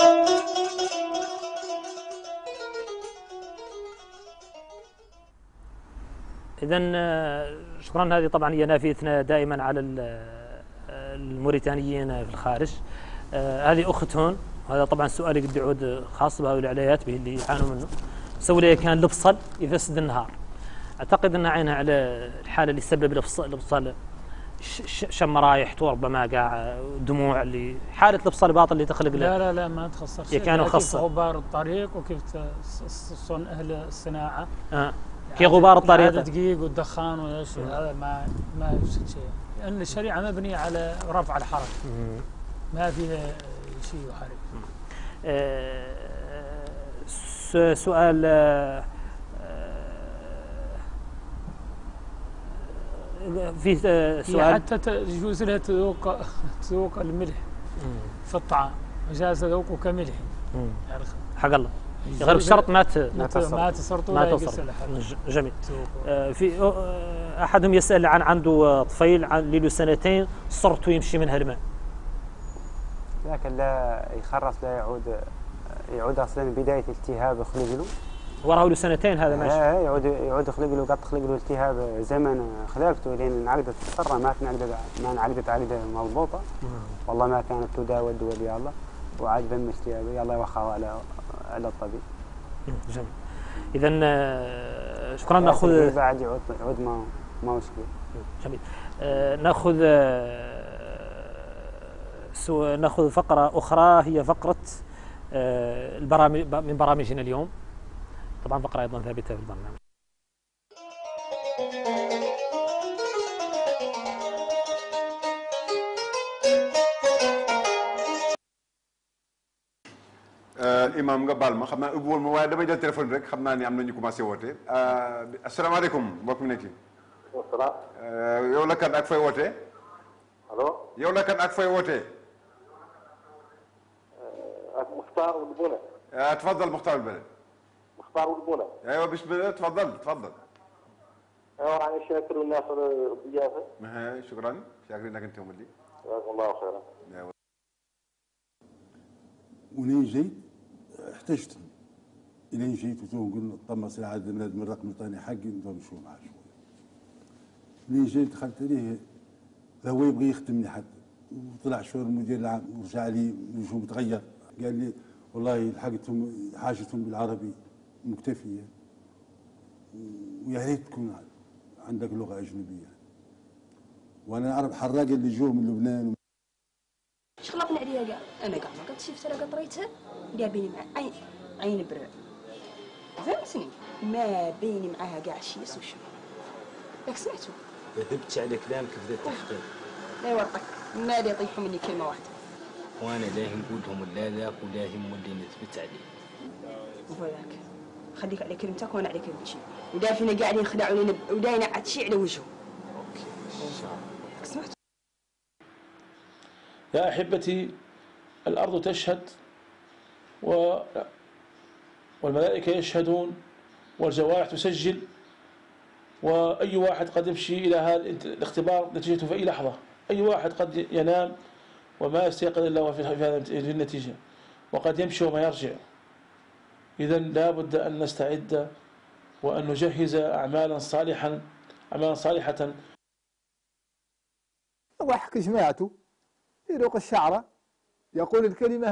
إذن شكرا. هذه طبعا هي نافذتنا دائما على الموريتانيين في الخارج. هذه أخت هون، هذا طبعا السؤال قد يعود خاص بهؤلاء العليات به اللي يعانوا منه. سوي لي كان البصل يفسد النهار. أعتقد أن عينها على الحالة اللي سبب البصل شم رايحته ربما قاع دموع، اللي حالة البصل الباطل اللي تخلق له. لا ما تخسر شيء. كانوا كيف غبار الطريق وكيف صن أهل الصناعة. كي غبار الطريق هذا دقيق والدخان وايش هذا ما يفسد شيء. لأن الشريعة مبنية على رفع الحرج، ما فيها شيء يحرج. سؤال في سؤال حتى يجوز لها تذوق الملح في الطعام، جاز ذوقه كملح حق الله، غير الشرط ما تسرط ولا يقص الحرج. جميل. في احدهم يسأل عن عنده طفيل له 2 سنين صرت يمشي منها الماء، لكن لا يخرف، لا يعود اصلا من بدايه التهاب يخلق له وراه له 2 سنين هذا ماشي. يعود يخلق له قد تخلق له التهاب زمن خلقته لين انعقدت الصره، ما انعقدت عقده مضبوطه، والله ما كانت تداوى الدول يا الله، وعاد بم التهاب يلا يوخاه على الطبيب. جميل. اذا شكرا. ناخذ بعد يعود ما مشكله. جميل. ناخذ فقره اخرى، هي فقره البرامج من برامجنا اليوم، طبعا فقره ايضا ثابته في البرنامج. imam nga baal ma xam naa ubbiwul ma waaye damay jël téléphone rek xam naa ni am na ñu commencé woote. asalaamaaleykum mbokk mi nekk. yow la kan ak fay wootee. allo. yow la kan ak fay wootee. ak Muxtaar wul Buna. تفضل مختار البلد. مختار وول بولا. ايوه بسم الله تفضل تفضل. ايوه انا شاكر الناس الضيافه. شكرا شاكرين لك انتم اللي. جزاكم الله خيرا. ولين جيت احتجت الين جيت وقلنا طم ساعه من الرقم الثاني حقي نبغى نشوف معاه شويه. ولين جيت دخلت عليه هو يبغى يخدمني حتى، وطلع شهور المدير العام ورجع لي وجهه متغير، قال لي والله لحقتهم حاجتهم بالعربي مكتفيه، ويا ريت تكون عندك لغه اجنبيه. وانا اعرف حراق اللي جو من لبنان. شغلقنا عليها كاع، انا كاع ما كنت شفت انا قطريتها اللي بيني مع عين برا، فهمتني؟ ما بيني معاها كاع شي سوشي. ياك سمعتو؟ كذبت على كلامك بدا التحقيق. لا ورطك، ما لي يطيحوا مني كلمه واحده. وانا لا نقول لهم لا ذاك ولا هم اللي نثبت عليه. وفواك خليك على كلمتك وانا على كلمتي، ودافينا قاعدين يخدعوني وداينا عاد شي على وجهه. اوكي ان شاء الله. سمعت؟ يا احبتي الارض تشهد والملائكه يشهدون والجوارح تسجل، واي واحد قد يمشي الى هذا الاختبار نتيجته في اي لحظه، اي واحد قد ينام وما يستيقظ الا في النتيجه، وقد يمشي وما يرجع. اذا لا بد ان نستعد وان نجهز اعمالا صالحه. ضحك جماعته يروق الشعر يقول الكلمه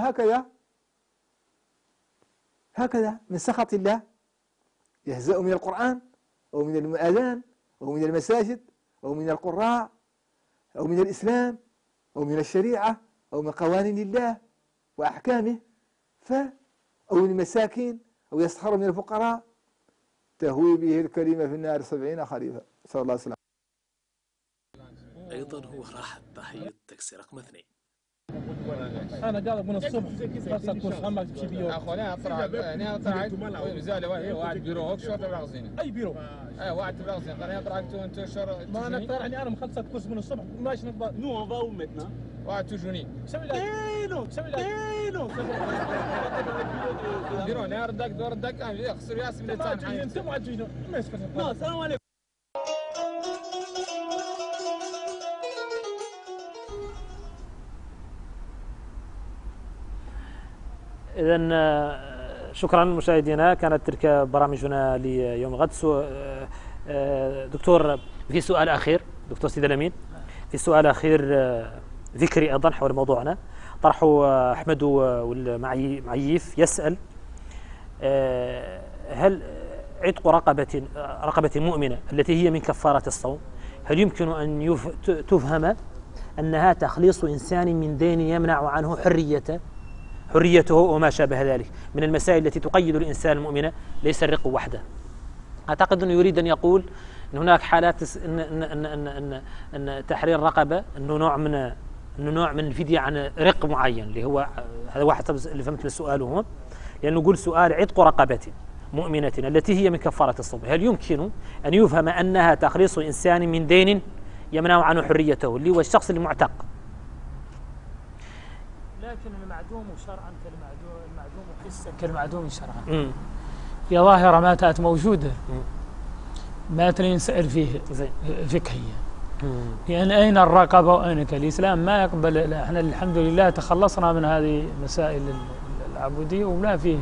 هكذا من سخط الله، يهزأ من القرآن أو من الأذان أو من المساجد أو من القراء أو من الإسلام أو من الشريعة أو من قوانين الله وأحكامه، أو من المساكين أو يسخر من الفقراء، تهوي به الكلمة في النار 70 خريفا. صلى الله عليه وسلم. أيضا هو راح ضحية تاكسي رقم 2. انا قاعد من الصبح بس اكون فهمك تمشي بيو اخويا انا طلعت مازال واحد بيرو هوك شرط برغزين اي بيرو واحد برغزين انا طلعت انت شر ما انا طالعني انا مخلص كورس من الصبح ماشي نقدر نو فا ومتنا واحد توجوني سوي لك كيلو بيرو انا ردك دور ردك انا خسر ياسم اللي تاع انت معجين ماسك السلام عليكم. إذن شكرا مشاهدينا، كانت تلك برامجنا ليوم غد. دكتور في سؤال أخير، دكتور سيد الأمين في سؤال أخير ذكري أيضا حول موضوعنا طرحه أحمد والمعيف، يسأل هل عتق رقبة مؤمنة التي هي من كفارة الصوم هل يمكن أن تفهم أنها تخليص إنسان من دين يمنع عنه حريته وما شابه ذلك من المسائل التي تقيد الإنسان المؤمن، ليس الرق وحده. أعتقد أنه يريد أن يقول ان هناك حالات ان تحرير الرقبه انه نوع من الفديه عن رق معين، اللي هو هذا واحد اللي فهمت السؤال هون، لانه يقول سؤال عتق رقبه مؤمنه التي هي من كفاره الصوم، هل يمكن ان يفهم انها تخليص انسان من دين يمنع عنه حريته اللي هو الشخص المعتق؟ لكن المعدوم شرعا كالمعدوم حسا كالمعدوم شرعا. هي ظاهرة ما كانت موجودة، ما ينسأل فيه فقهيا، لأن أين الرقبة وأين الإسلام ما يقبل. احنا الحمد لله تخلصنا من هذه مسائل العبودية وما فيه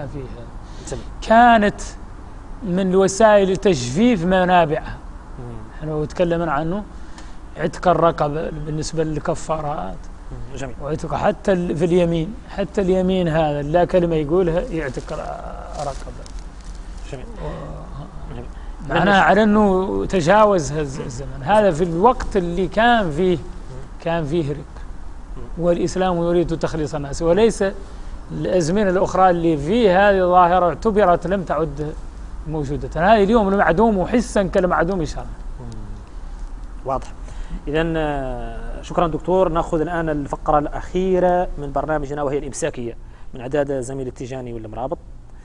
كانت من وسائل تجفيف منابعها. احنا نتكلم عنه عتق الرقبة بالنسبة للكفارات، جميل. وعتق حتى في اليمين، حتى اليمين هذا لا كلمة يقولها يعتق رقبة. جميل. معناها على أنه تجاوز هذا الزمن هذا في الوقت اللي كان فيه رق، والإسلام يريد تخليص الناس، وليس الأزمنة الأخرى اللي فيه هذه ظاهرة اعتبرت لم تعد موجودة. هذه اليوم المعدوم حسا كالمعدوم شرعا. واضح. إذن شكرا دكتور. نأخذ الآن الفقرة الأخيرة من برنامجنا وهي الإمساكية من إعداد زميل التيجاني والمرابط.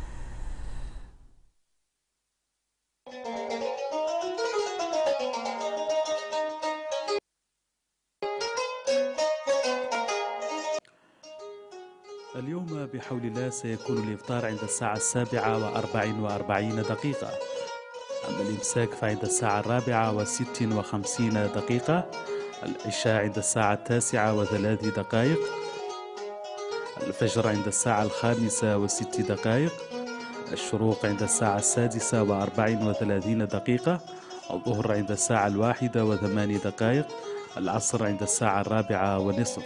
اليوم بحول الله سيكون الإفطار عند الساعة 7:44 أما الإمساك فعند الساعة 4:56 العشاء عند الساعة 9:03 الفجر عند الساعة 5:06 الشروق عند الساعة 6:34 الظهر عند الساعة 1:08 العصر عند الساعة 4:30.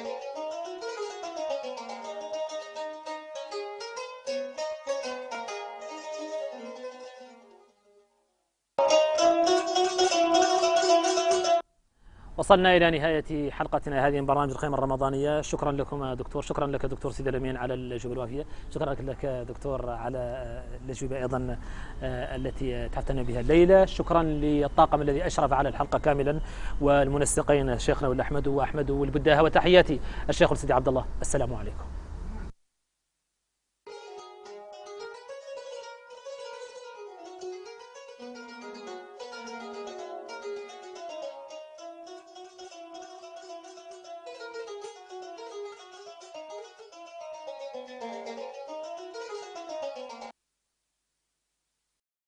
وصلنا إلى نهاية حلقتنا هذه من برنامج الخيمة الرمضانية. شكرا لكم دكتور، شكرا لك دكتور سيد الأمين على الأجوبة الوافية، شكرا لك دكتور على الأجوبة أيضا التي تحتنا بها الليلة، شكرا للطاقم الذي أشرف على الحلقة كاملا والمنسقين شيخنا والأحمد وأحمد والبداهة، وتحياتي الشيخ السيدي عبد الله. السلام عليكم.